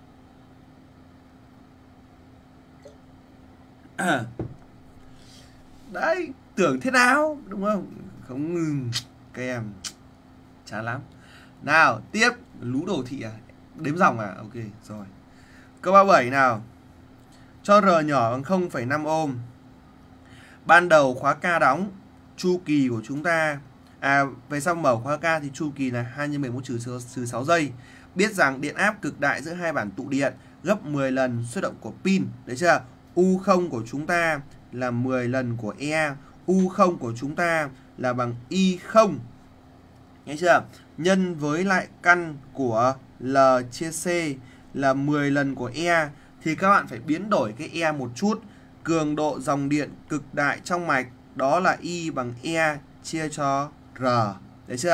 Đấy, tưởng thế nào, đúng không? Không, các em chán lắm. Nào, tiếp, lú đồ thị à? Đếm dòng à? Ok, rồi. Câu 37 nào. Cho R nhỏ bằng 0,5 ohm. Ban đầu khóa K đóng, chu kỳ của chúng ta về sau mở khóa K thì chu kỳ là 2 × 11 trừ 6 giây. Biết rằng điện áp cực đại giữa hai bản tụ điện gấp 10 lần xuất động của pin. Đấy chưa? U0 của chúng ta là 10 lần của E. U0 của chúng ta là bằng I0. Nghe chưa? Nhân với lại căn của L chia C là 10 lần của E. Thì các bạn phải biến đổi cái E một chút. Cường độ dòng điện cực đại trong mạch đó là I bằng E chia cho R. Đấy chưa?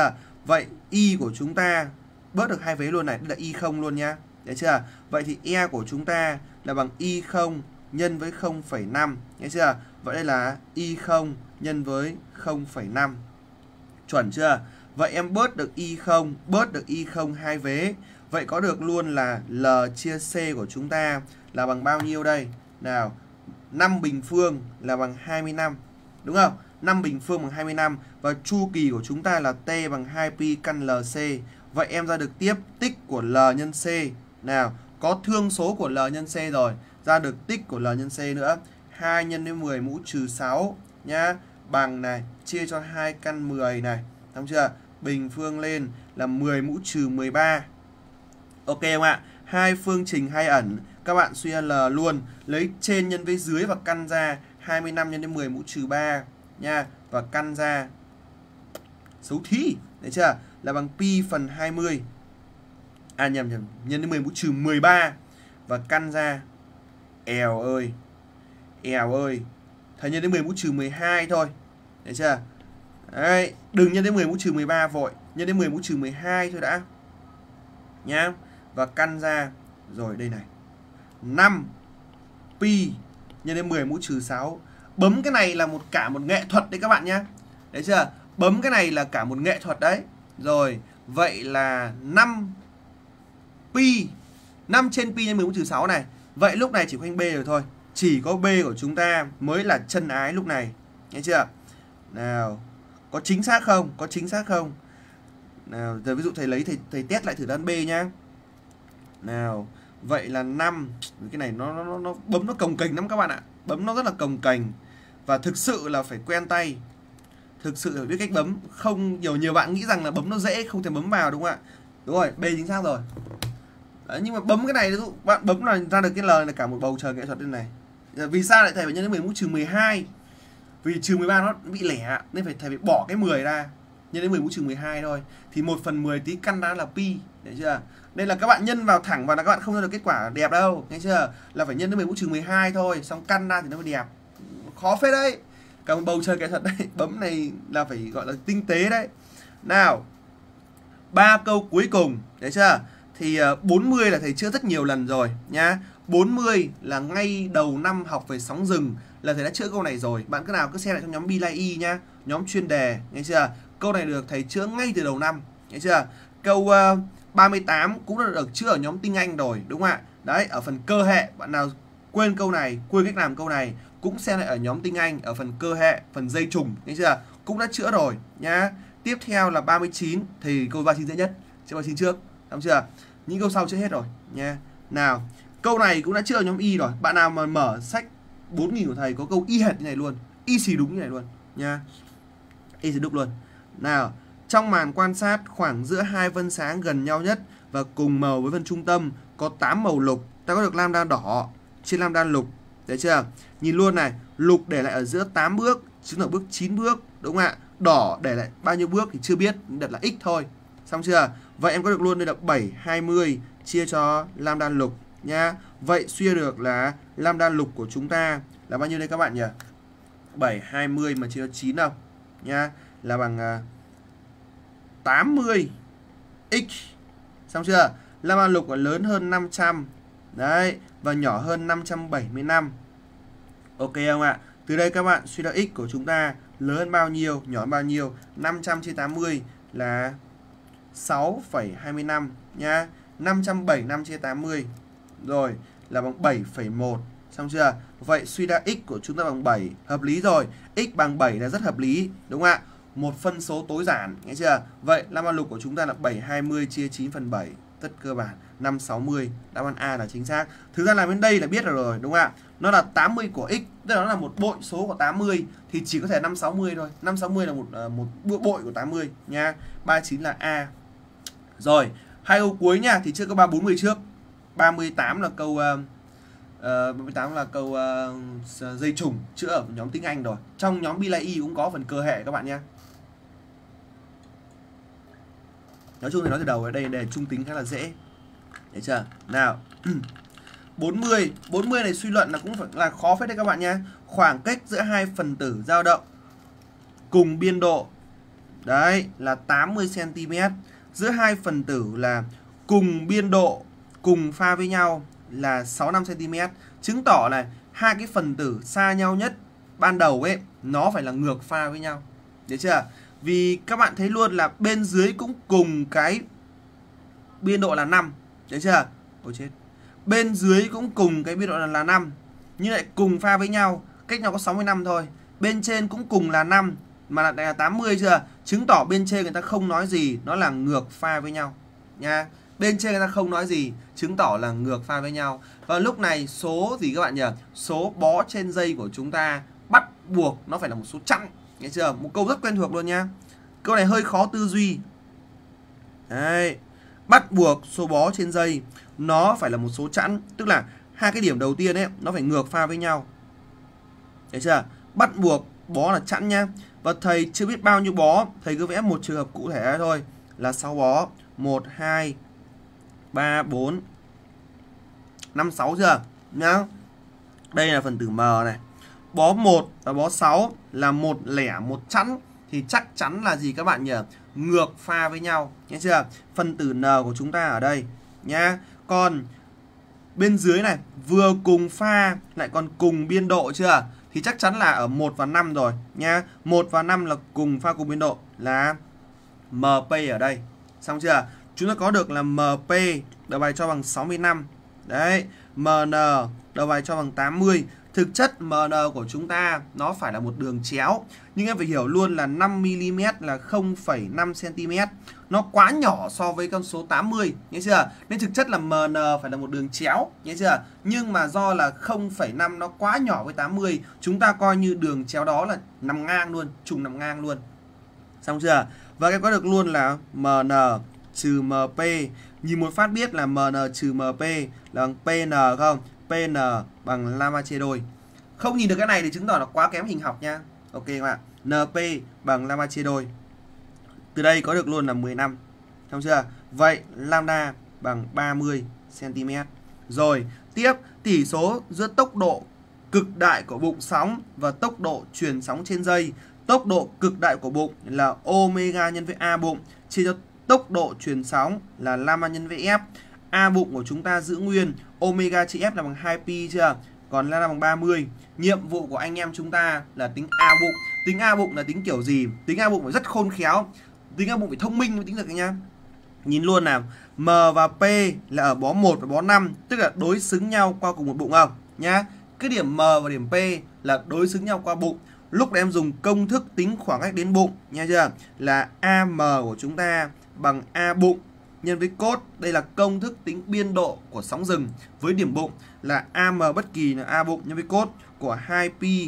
Vậy y của chúng ta bớt được hai vế luôn này, đây là y không luôn nhá. Đấy chưa? Vậy thì e của chúng ta là bằng y không nhân với 0,5. Nghe chưa? Vậy đây là y không nhân với 0,5. Chuẩn chưa? Vậy em bớt được y không hai vế. Vậy có được luôn là L chia C của chúng ta là bằng bao nhiêu đây? Nào, 5 bình phương là bằng 25. Đúng không? 5 bình phương bằng 25. Và chu kỳ của chúng ta là T bằng 2pi căn LC. Vậy em ra được tiếp tích của L nhân C. Nào, có thương số của L nhân C rồi. Ra được tích của L nhân C nữa. 2 nhân với 10 mũ trừ 6 nhá. Bằng này, chia cho 2 căn 10 này. Đúng chưa? Bình phương lên là 10 mũ trừ 13. Ok không ạ? Hai phương trình hai ẩn, các bạn suy L luôn, lấy trên nhân với dưới và căn ra 25 nhân với 10 mũ trừ 3 nha, và căn ra số thí, đấy chưa? Là bằng pi phần 20. À nhầm, nhân với 10 mũ trừ 13 và căn ra èo ơi. Thầy nhân đến 10 mũ trừ 12 thôi. Đấy chưa? Đấy, đừng nhân đến 10 mũ trừ 13 vội, nhân đến 10 mũ trừ 12 thôi đã. Nhá. Và căn ra rồi đây này. 5 pi nhân đến 10 mũ trừ 6. Bấm cái này là cả một nghệ thuật đấy các bạn nhá. Đấy chưa? Bấm cái này là cả một nghệ thuật đấy. Rồi, vậy là 5 pi, 5 trên pi nhân 10 mũ trừ 6 này. Vậy lúc này chỉ có anh B rồi thôi. Chỉ có B của chúng ta mới là chân ái lúc này. Nghe chưa? Nào, có chính xác không? Có chính xác không? Nào, giờ ví dụ thầy lấy thầy test lại thử đáp án B nhá. Nào, vậy là 5. Cái này nó bấm nó cồng kềnh lắm các bạn ạ. Bấm nó rất là cồng kềnh. Và thực sự là phải quen tay. Thực sự phải biết cách bấm. Không, nhiều bạn nghĩ rằng là bấm nó dễ, không thể bấm vào đúng không ạ? Đúng rồi, B chính xác rồi. Đấy, nhưng mà bấm cái này, ví dụ bạn bấm là ra được cái L là cả một bầu trời nghệ thuật bên này. Vì sao lại thầy phải nhân đến 10 mũ trừ 12? Vì trừ 13 nó bị lẻ nên thầy phải bỏ cái 10 ra, nhân đến 10 mũ trừ 12 thôi. Thì 1/10 tí căn ra là pi, đấy chưa? Đây là các bạn nhân vào thẳng và là các bạn không ra được kết quả đẹp đâu, nghe chưa? Là phải nhân đến 10 mũ trừ 12 thôi, xong căn ra thì nó mới đẹp. Khó phết đấy. Cả một bầu trời nghệ thuật đấy, bấm này là phải gọi là tinh tế đấy. Nào, 3 câu cuối cùng, đấy chưa? Thì 40 là thầy chưa rất nhiều lần rồi nhá. 40 là ngay đầu năm học về sóng rừng là thầy đã chữa câu này rồi. Bạn cứ nào cứ xem lại trong nhóm Bilai nhá, nhóm chuyên đề, nghe chưa? Câu này được thầy chữa ngay từ đầu năm, nghe chưa? Câu 38 cũng đã được chữa ở nhóm tiếng Anh rồi, đúng không ạ? Đấy, ở phần cơ hệ, bạn nào quên câu này, quên cách làm câu này cũng xem lại ở nhóm tiếng Anh ở phần cơ hệ, phần dây trùng, nghe chưa? Cũng đã chữa rồi nhá. Tiếp theo là 39 thì câu 39 dễ nhất, chữa 39 trước, đúng chưa? Những câu sau chưa hết rồi nha. Nào, câu này cũng đã chữa ở nhóm Y rồi. Bạn nào mà mở sách 4000 của thầy có câu y hệt như này luôn, y xì đúng như này luôn nha. Y xì đúc luôn. Nào, trong màn quan sát khoảng giữa hai vân sáng gần nhau nhất và cùng màu với vân trung tâm có 8 màu lục, ta có được lambda đỏ trên lambda lục. Đấy chưa? Nhìn luôn này, lục để lại ở giữa 8 bước, chứng tỏ bước 9 bước, đúng không ạ? Đỏ để lại bao nhiêu bước thì chưa biết, đặt là x thôi. Xong chưa? Vậy em có được luôn đây là 7/20 chia cho lambda lục nha. Vậy suy được là lambda lục của chúng ta là bao nhiêu đây các bạn nhỉ? 7/20 mà chia cho 9 đâu nha, là bằng 80 x. Xong chưa? Lambda lục là lớn hơn 500. Đấy, và nhỏ hơn 575. Ok không ạ? Từ đây các bạn suy ra x của chúng ta lớn hơn bao nhiêu, nhỏ hơn bao nhiêu? 500 chia 80 là 6,25 nha. 575 chia 80 rồi là bằng 7,1. Xong chưa? Vậy suy ra x của chúng ta bằng 7, hợp lý rồi. X bằng 7 là rất hợp lý, đúng không ạ? Một phân số tối giản, nghe chưa? Vậy lambda lục của chúng ta là 7/20 chia 9/7, tất cơ bản 5/60. Đáp án A là chính xác. Thực ra là bên đây là biết rồi, đúng không ạ? Nó là 80 của x, tức là nó là một bội số của 80 thì chỉ có thể 5/60 thôi. 5/60 là một bội của 80 nha. 39 là A. Rồi, hai câu cuối nha, thì chưa có 40 trước. 38 là câu 38 là câu dây trùng chữa ở nhóm tiếng Anh rồi. Trong nhóm Bilai cũng có phần cơ hệ các bạn nhé. Nói chung thì nói từ đầu ở đây đề trung tính khá là dễ. Đấy chưa? Nào. 40 này suy luận là cũng phải là khó phết đấy các bạn nhé. Khoảng cách giữa hai phần tử dao động cùng biên độ Đấy là 80 cm. Giữa hai phần tử là cùng biên độ, cùng pha với nhau là 65 cm. Chứng tỏ là hai cái phần tử xa nhau nhất ban đầu ấy nó phải là ngược pha với nhau. Được chưa? Vì các bạn thấy luôn là bên dưới cũng cùng cái biên độ là 5. Được chưa? Ôi chết. Bên dưới cũng cùng cái biên độ là 5, nhưng lại cùng pha với nhau, cách nhau có 65 thôi. Bên trên cũng cùng là 5 mà lại là 80 chưa? Chứng tỏ bên trên người ta không nói gì, nó là ngược pha với nhau nha. Bên trên người ta không nói gì, chứng tỏ là ngược pha với nhau. Và lúc này số gì các bạn nhỉ? Số bó trên dây của chúng ta bắt buộc nó phải là một số chẵn, nghe chưa? Một câu rất quen thuộc luôn nha. Câu này hơi khó tư duy. Đấy, bắt buộc số bó trên dây nó phải là một số chẵn, tức là hai cái điểm đầu tiên ấy nó phải ngược pha với nhau. Thấy chưa? Bắt buộc bó là chẵn nhá. Và thầy chưa biết bao nhiêu bó, thầy cứ vẽ một trường hợp cụ thể thôi, là 6 bó. 1 2 3 4 5 6 chưa? Nhá. Đây là phần tử M này. Bó 1 và bó 6 là một lẻ một chẵn thì chắc chắn là gì các bạn nhỉ? Ngược pha với nhau, nghe chưa? Phần tử N của chúng ta ở đây nhá. Còn bên dưới này vừa cùng pha lại còn cùng biên độ chưa? Thì chắc chắn là ở 1 và 5 rồi nha. 1 và 5 là cùng pha cùng biên độ là MP ở đây. Xong chưa? Chúng ta có được là MP đầu bài cho bằng 65. Đấy, MN đầu bài cho bằng 80. Thực chất MN của chúng ta nó phải là một đường chéo, nhưng em phải hiểu luôn là 5mm là 0,5 cm. Nó quá nhỏ so với con số 80, nhớ chưa? Nên thực chất là MN phải là một đường chéo, nhớ chưa? Nhưng mà do là 0,5 nó quá nhỏ với 80, chúng ta coi như đường chéo đó là nằm ngang luôn, trùng nằm ngang luôn. Xong chưa? Và cái có được luôn là MN trừ MP. Nhìn một phát biết là MN trừ MP là bằng PN không? PN bằng lambda chia đôi. Không nhìn được cái này thì chứng tỏ là quá kém hình học nha. Ok các bạn. NP bằng lambda chia đôi. Từ đây có được luôn là 15. Xong chưa? Vậy lambda bằng 30 cm. Rồi, tiếp tỷ số giữa tốc độ cực đại của bụng sóng và tốc độ truyền sóng trên dây. Tốc độ cực đại của bụng là omega nhân với A bụng chia cho tốc độ truyền sóng là lambda nhân với F. A bụng của chúng ta giữ nguyên, omega chia F là bằng 2pi chưa? Còn lambda bằng 30. Nhiệm vụ của anh em chúng ta là tính A bụng. Tính A bụng là tính kiểu gì? Tính A bụng phải rất khôn khéo. Tính A bụng phải thông minh mới tính được anh nhá. Nhìn luôn nào, M và P là ở bó 1 và bó 5, tức là đối xứng nhau qua cùng một bụng không? Nhá. Cái điểm M và điểm P là đối xứng nhau qua bụng. Lúc này em dùng công thức tính khoảng cách đến bụng nha chưa? Là AM của chúng ta bằng A bụng nhân với cos. Đây là công thức tính biên độ của sóng rừng với điểm bụng là AM bất kỳ là A bụng nhân với cos của 2pi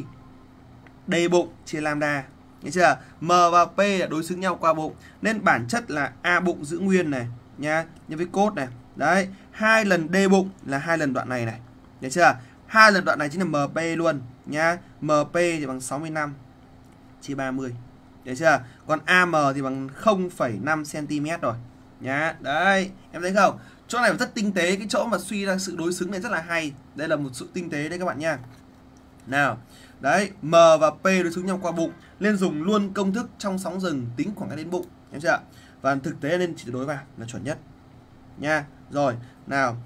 D bụng chia lambda. Nghe chưa? M và P là đối xứng nhau qua bụng nên bản chất là A bụng giữ nguyên này nha, nhân với cos này. Đấy, 2 lần D bụng là 2 lần đoạn này này. Nghe chưa? 2 lần đoạn này chính là MP luôn nha. MP thì bằng 65 chia 30. Được chưa? Còn AM thì bằng 0,5 cm rồi nhá. Đấy, em thấy không? Chỗ này rất tinh tế, cái chỗ mà suy ra sự đối xứng này rất là hay. Đây là một sự tinh tế đấy các bạn nha. Nào, đấy, M và P đối xứng nhau qua bụng nên dùng luôn công thức trong sóng rừng tính khoảng cách đến bụng, em chưa? Và thực tế nên chỉ đối vào là chuẩn nhất nha. Rồi, nào,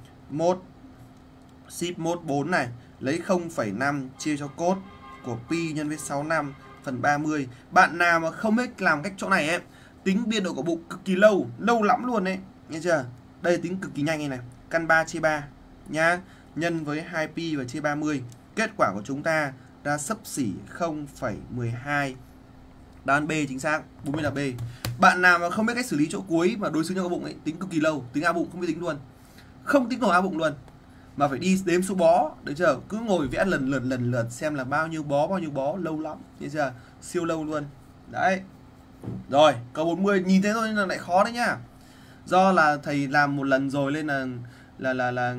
ship mode 4 này, lấy 0,5 chia cho cos của pi nhân với 65 phần 30. Bạn nào mà không biết làm cách chỗ này ấy, tính biên độ của bụng cực kỳ lâu lắm luôn đấy, nghe chưa? Đây tính cực kỳ nhanh này, căn 3 chia 3 nhá, nhân với 2pi và chia 30. Kết quả của chúng ta ra xấp xỉ 0,12. Đáp án B chính xác, 40 là B. Bạn nào mà không biết cách xử lý chỗ cuối mà đối xứng nhau qua bụng ấy, tính cực kỳ lâu, tính A bụng không biết tính luôn. Không tính nổi A bụng luôn. Mà phải đi đếm số bó, được chưa? Cứ ngồi vẽ lần lượt xem là bao nhiêu bó, lâu lắm, thấy chưa? Siêu lâu luôn. Đấy. Rồi, câu 40 nhìn thế thôi nhưng lại khó đấy nhá. Do là thầy làm một lần rồi nên là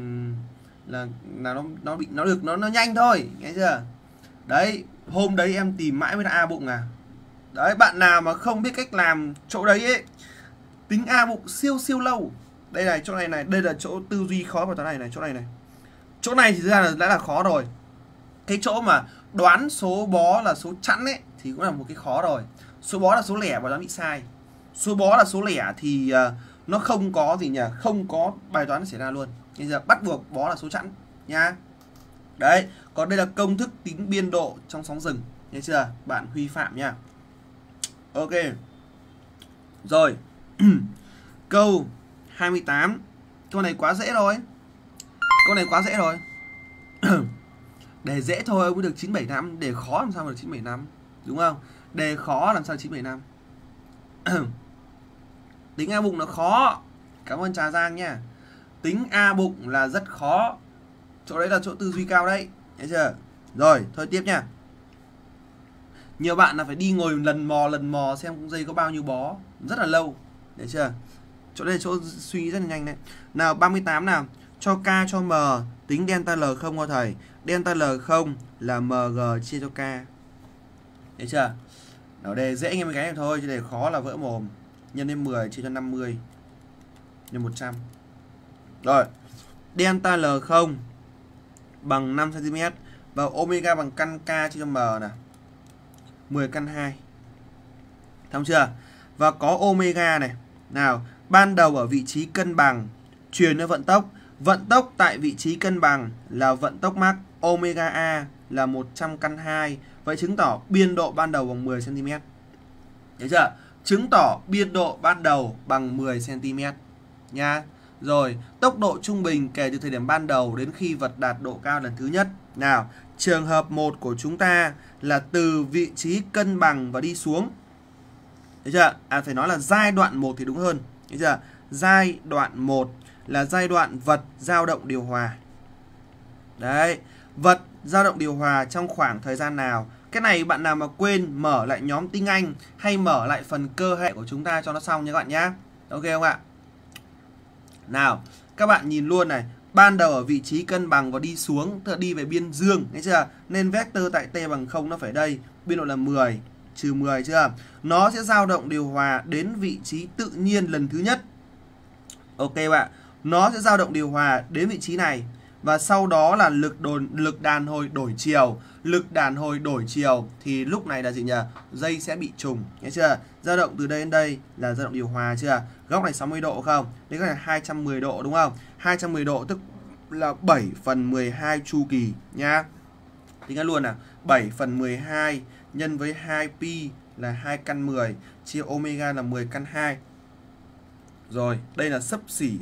nó nhanh thôi, nghe chưa? Đấy, hôm đấy em tìm mãi mới là A bụng à. Đấy, bạn nào mà không biết cách làm chỗ đấy ấy, tính A bụng siêu lâu. Đây này, chỗ này, đây là chỗ tư duy khó của toán này, chỗ này. Chỗ này thì ra là đã là khó rồi. Cái chỗ mà đoán số bó là số chẵn ấy thì cũng là một cái khó rồi. Số bó là số lẻ, bài toán bị sai. Số bó là số lẻ thì nó không có gì nhỉ, không có bài toán xảy ra luôn. Bây giờ bắt buộc bó là số chẵn nha. Đấy, còn đây là công thức tính biên độ trong sóng rừng, nghe chưa bạn Huy Phạm nha. Ok rồi. Câu 28. Câu này quá dễ rồi. Câu này quá dễ rồi. Đề dễ thôi mới được 975, đề khó làm sao mà được 975, đúng không? Đề khó làm sao 975. Tính A bụng nó khó. Cảm ơn Trà Giang nha. Tính A bụng là rất khó. Chỗ đấy là chỗ tư duy cao đấy, thấy chưa? Rồi, thôi tiếp nha. Nhiều bạn là phải đi ngồi lần mò xem dây có bao nhiêu bó, rất là lâu, thấy chưa? Chỗ đây là chỗ suy nghĩ rất là nhanh đấy. Nào 38 nào, cho K cho M, tính delta L không cho thầy. Delta L không là MG chia cho K. Thấy chưa? Nào đề dễ nghe mấy cái này thôi, chứ đề khó là vỡ mồm. Nhân lên 10 chia cho 50 nhân 100. Rồi, delta L không bằng 5 cm và omega bằng căn K chia cho M nào. 10 căn 2. Thông chưa? Và có omega này. Nào, ban đầu ở vị trí cân bằng truyền cho vận tốc. Vận tốc tại vị trí cân bằng là vận tốc mach, omega A là 100 căn 2. Vậy chứng tỏ biên độ ban đầu bằng 10 cm. Thấy chưa? Chứng tỏ biên độ ban đầu bằng 10 cm nha. Rồi, tốc độ trung bình kể từ thời điểm ban đầu đến khi vật đạt độ cao lần thứ nhất. Nào, trường hợp 1 của chúng ta là từ vị trí cân bằng và đi xuống. Thấy chưa? À, phải nói là giai đoạn 1 thì đúng hơn. Thấy chưa? Giai đoạn 1 là giai đoạn vật dao động điều hòa. Đấy, vật dao động điều hòa trong khoảng thời gian nào? Cái này bạn nào mà quên mở lại nhóm tiếng Anh hay mở lại phần cơ hệ của chúng ta cho nó xong nha các bạn nhá. Ok không ạ? Nào, các bạn nhìn luôn này, ban đầu ở vị trí cân bằng và đi xuống, tức là đi về biên dương, thấy chưa? Nên vector tại t bằng 0 nó phải đây, biên độ là 10 trừ 10 chưa? Nó sẽ dao động điều hòa đến vị trí tự nhiên lần thứ nhất. Ok bạn, nó sẽ dao động điều hòa đến vị trí này và sau đó là lực đàn hồi đổi chiều. Lực đàn hồi đổi chiều thì lúc này là gì nhỉ? Dây sẽ bị trùng, nghe chưa? Dao động từ đây đến đây là dao động điều hòa chưa? Góc này 60 độ không? Đây là 210 độ đúng không? 210 độ tức là 7/12 chu kỳ nha. Tính ra luôn nào. 7/12 nhân với 2pi là 2 căn 10 chia omega là 10 căn 2. Rồi, đây là xấp xỉ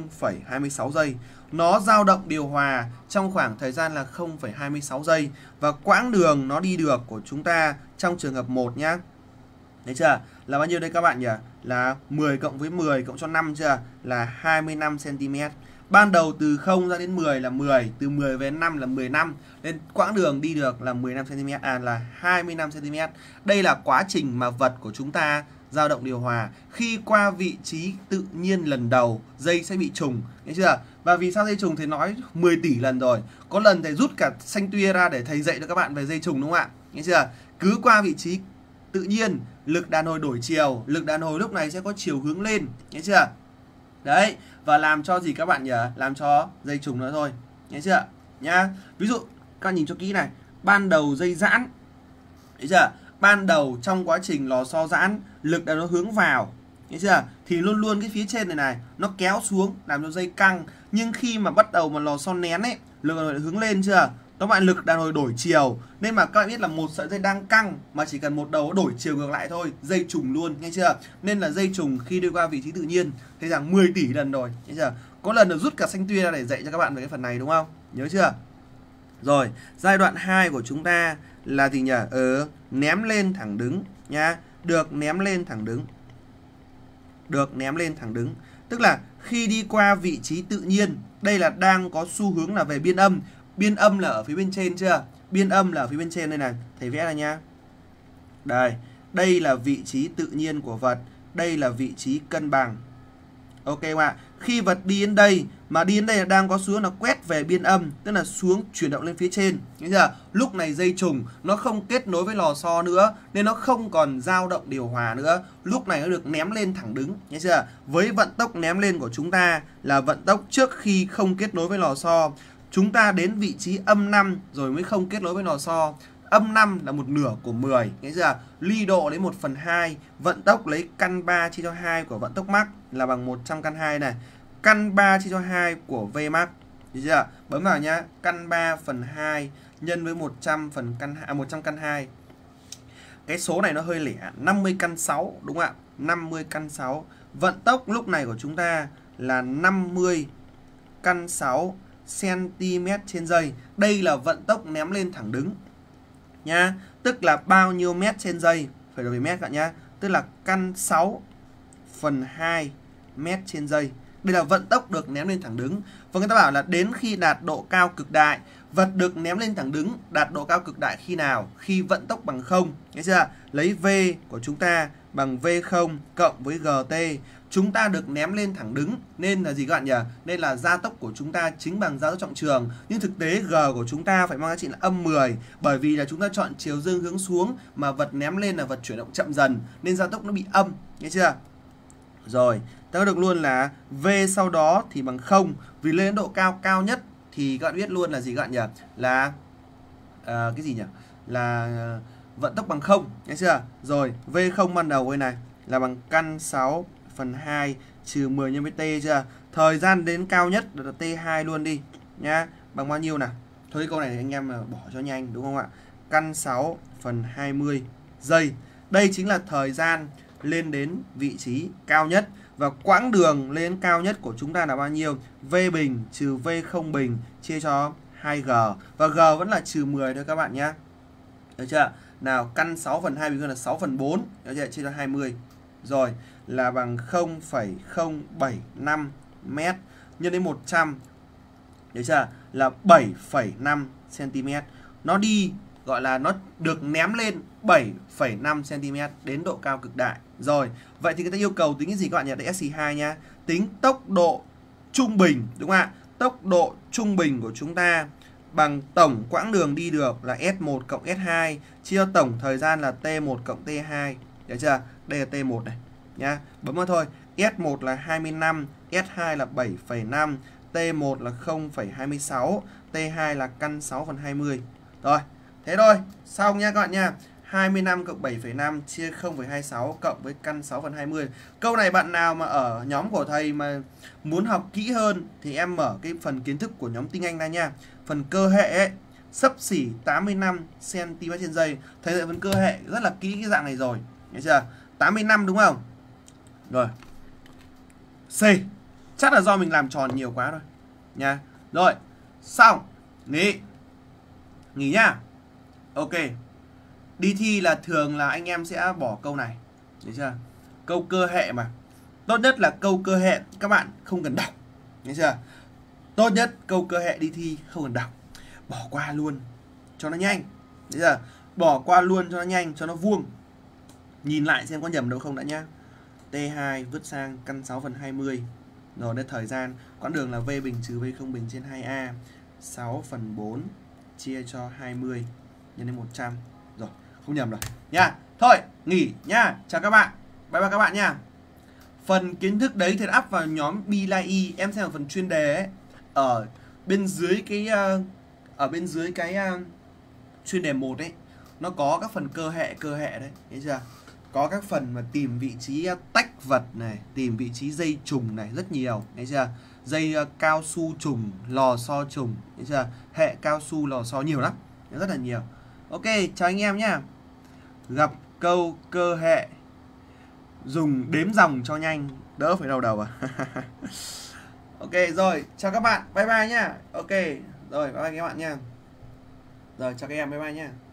0,26 giây. Nó dao động điều hòa trong khoảng thời gian là 0,26 giây. Và quãng đường nó đi được của chúng ta trong trường hợp 1 nhá. Thấy chưa? Là bao nhiêu đây các bạn nhỉ? Là 10 cộng với 10 cộng cho 5 chưa? Là 25 cm. Ban đầu từ 0 ra đến 10 là 10, từ 10 về 5 là 15. Nên quãng đường đi được là 15 cm, là 25 cm. Đây là quá trình mà vật của chúng ta dao động điều hòa. Khi qua vị trí tự nhiên lần đầu, dây sẽ bị trùng, thấy chưa? Và vì sao dây trùng thì nói 10 tỷ lần rồi. Có lần thầy rút cả xanh tuya ra để thầy dạy cho các bạn về dây trùng đúng không ạ? Thấy chưa? Cứ qua vị trí tự nhiên, lực đàn hồi đổi chiều, lực đàn hồi lúc này sẽ có chiều hướng lên, thấy chưa? Đấy, và làm cho gì các bạn nhỉ? Làm cho dây trùng nữa thôi, thấy chưa? Nhá. Ví dụ các bạn nhìn cho kỹ này, ban đầu dây giãn, thấy chưa? Ban đầu trong quá trình lò xo giãn, lực đã nó hướng vào, thấy chưa? Thì luôn luôn cái phía trên này nó kéo xuống làm cho dây căng. Nhưng khi mà bắt đầu mà lò xo nén ấy, lực đàn hồi hướng lên chưa? Các bạn, lực đàn hồi đổi chiều. Nên mà các bạn biết là một sợi dây đang căng mà chỉ cần một đầu đổi chiều ngược lại thôi, dây trùng luôn, nghe chưa? Nên là dây trùng khi đi qua vị trí tự nhiên, thấy rằng 10 tỷ lần rồi, nghe chưa? Có lần được rút cả xanh tuya ra để dạy cho các bạn về cái phần này đúng không? Nhớ chưa? Rồi, giai đoạn 2 của chúng ta là gì nhỉ? Ném lên thẳng đứng nha. Được ném lên thẳng đứng. Được ném lên thẳng đứng. Tức là khi đi qua vị trí tự nhiên, đây là đang có xu hướng là về biên âm. Biên âm là ở phía bên trên chưa? Biên âm là ở phía bên trên đây này. Thầy vẽ ra nha. Đây, đây là vị trí tự nhiên của vật. Đây là vị trí cân bằng. Ok không ạ? Khi vật đi đến đây mà đi đến đây là đang có xuống, nó quét về biên âm, tức là xuống chuyển động lên phía trên. Thấy chưa? Lúc này dây trùng nó không kết nối với lò xo nữa nên nó không còn dao động điều hòa nữa. Lúc này nó được ném lên thẳng đứng. Thấy chưa? Với vận tốc ném lên của chúng ta là vận tốc trước khi không kết nối với lò xo. Chúng ta đến vị trí âm 5 rồi mới không kết nối với lò xo. âm 5 là 1/2 của 10. Nghe chưa? Ly độ lấy 1/2, vận tốc lấy căn 3 chia cho 2 của vận tốc mắc là bằng 100 căn 2 này. Căn 3 chia cho 2 của V max. Được chưa? Bấm vào nhá. Căn 3/2 nhân với 100 căn 2. Cái số này nó hơi lẻ, 50 căn 6 đúng không ạ? 50 căn 6. Vận tốc lúc này của chúng ta là 50 căn 6 cm/giây. Đây là vận tốc ném lên thẳng đứng nha. Tức là bao nhiêu mét trên giây? Phải đổi về mét các bạn nhá. Tức là căn 6/2 mét trên giây. Đây là vận tốc được ném lên thẳng đứng. Và người ta bảo là đến khi đạt độ cao cực đại, vật được ném lên thẳng đứng đạt độ cao cực đại khi nào? Khi vận tốc bằng 0. Nghe chưa? Lấy V của chúng ta bằng V0 cộng với GT. Chúng ta được ném lên thẳng đứng nên là gì các bạn nhỉ? Nên là gia tốc của chúng ta chính bằng gia tốc trọng trường. Nhưng thực tế G của chúng ta phải mang giá trị là âm 10, bởi vì là chúng ta chọn chiều dương hướng xuống mà vật ném lên là vật chuyển động chậm dần nên gia tốc nó bị âm. Nghe chưa? Rồi, ta có được luôn là V sau đó thì bằng 0. Vì lên độ cao nhất thì các bạn biết luôn là gì các bạn nhỉ? Là cái gì nhỉ? Là vận tốc bằng 0. Nghe chưa? Rồi, V0 ban đầu đây này là bằng căn 6/2 trừ 10 nhân với T chưa? Thời gian đến cao nhất là T2 luôn đi nhá. Bằng bao nhiêu nào? Thôi câu này thì anh em bỏ cho nhanh đúng không ạ? Căn 6/20 giây. Đây chính là thời gian lên đến vị trí cao nhất. Và quãng đường lên cao nhất của chúng ta là bao nhiêu? V bình trừ V0 bình chia cho 2G. Và G vẫn là trừ 10 thôi các bạn nhé. Được chưa? Nào, căn 6/2 bình quân là 6/4. Được chưa? Chia cho 20. Rồi, là bằng 0,075 mét nhân đến 100. Được chưa? Là 7,5 cm. Nó đi gọi là nó được ném lên 7,5 cm đến độ cao cực đại. Rồi, vậy thì người ta yêu cầu tính cái gì các bạn nhỉ? Đây SC2 nha. Tính tốc độ trung bình đúng không ạ? Tốc độ trung bình của chúng ta bằng tổng quãng đường đi được là S1 cộng S2 chia cho tổng thời gian là T1 cộng T2. Được chưa? Đây là T1 này nhá. Bấm vào thôi. S1 là 25, S2 là 7,5, T1 là 0,26, T2 là căn 6/20. Rồi, thế thôi, xong nha các bạn nha. 25 cộng 7,5 chia 0,26 cộng với căn 6/20. Câu này bạn nào mà ở nhóm của thầy mà muốn học kỹ hơn thì em mở cái phần kiến thức của nhóm Tinh Anh ra nha. Phần cơ hệ ấy, xấp xỉ 85 cm/giây. Thầy dạy phần cơ hệ rất là kỹ cái dạng này rồi. Nghe chưa? 85 đúng không? Rồi. C. Chắc là do mình làm tròn nhiều quá thôi nha. Rồi, xong. Nghỉ nhá. Ok. Đi thi là thường là anh em sẽ bỏ câu này. Được chưa? Câu cơ hệ mà. Tốt nhất là câu cơ hệ các bạn không cần đọc. Được chưa? Tốt nhất câu cơ hệ đi thi không cần đọc. Bỏ qua luôn cho nó nhanh. Được chưa? Bỏ qua luôn cho nó nhanh, cho nó vuông. Nhìn lại xem có nhầm đâu không đã nhá. T2 vứt sang căn 6/20. Rồi đây thời gian, quãng đường là V bình trừ V0 bình trên 2A. 6/4 chia cho 20 nhân đến 100. Rồi, không nhầm rồi nha. Thôi, nghỉ nha. Chào các bạn. Bye bye các bạn nha. Phần kiến thức đấy thì up vào nhóm Bilai. Em xem ở phần chuyên đề ấy, ở bên dưới cái chuyên đề 1 ấy, nó có các phần cơ hệ đấy, thấy chưa? Có các phần mà tìm vị trí tách vật này, tìm vị trí dây trùng này, rất nhiều, thấy chưa? Dây cao su trùng, lò xo trùng, thấy chưa? Hệ cao su, lò xo nhiều lắm, rất là nhiều. Ok, chào anh em nhá. Gặp câu cơ hệ dùng đếm dòng cho nhanh, đỡ phải đau đầu à. Ok rồi, chào các bạn, bye bye nhá. Ok, rồi bye bye các bạn nha. Rồi chào các em, bye bye nhá.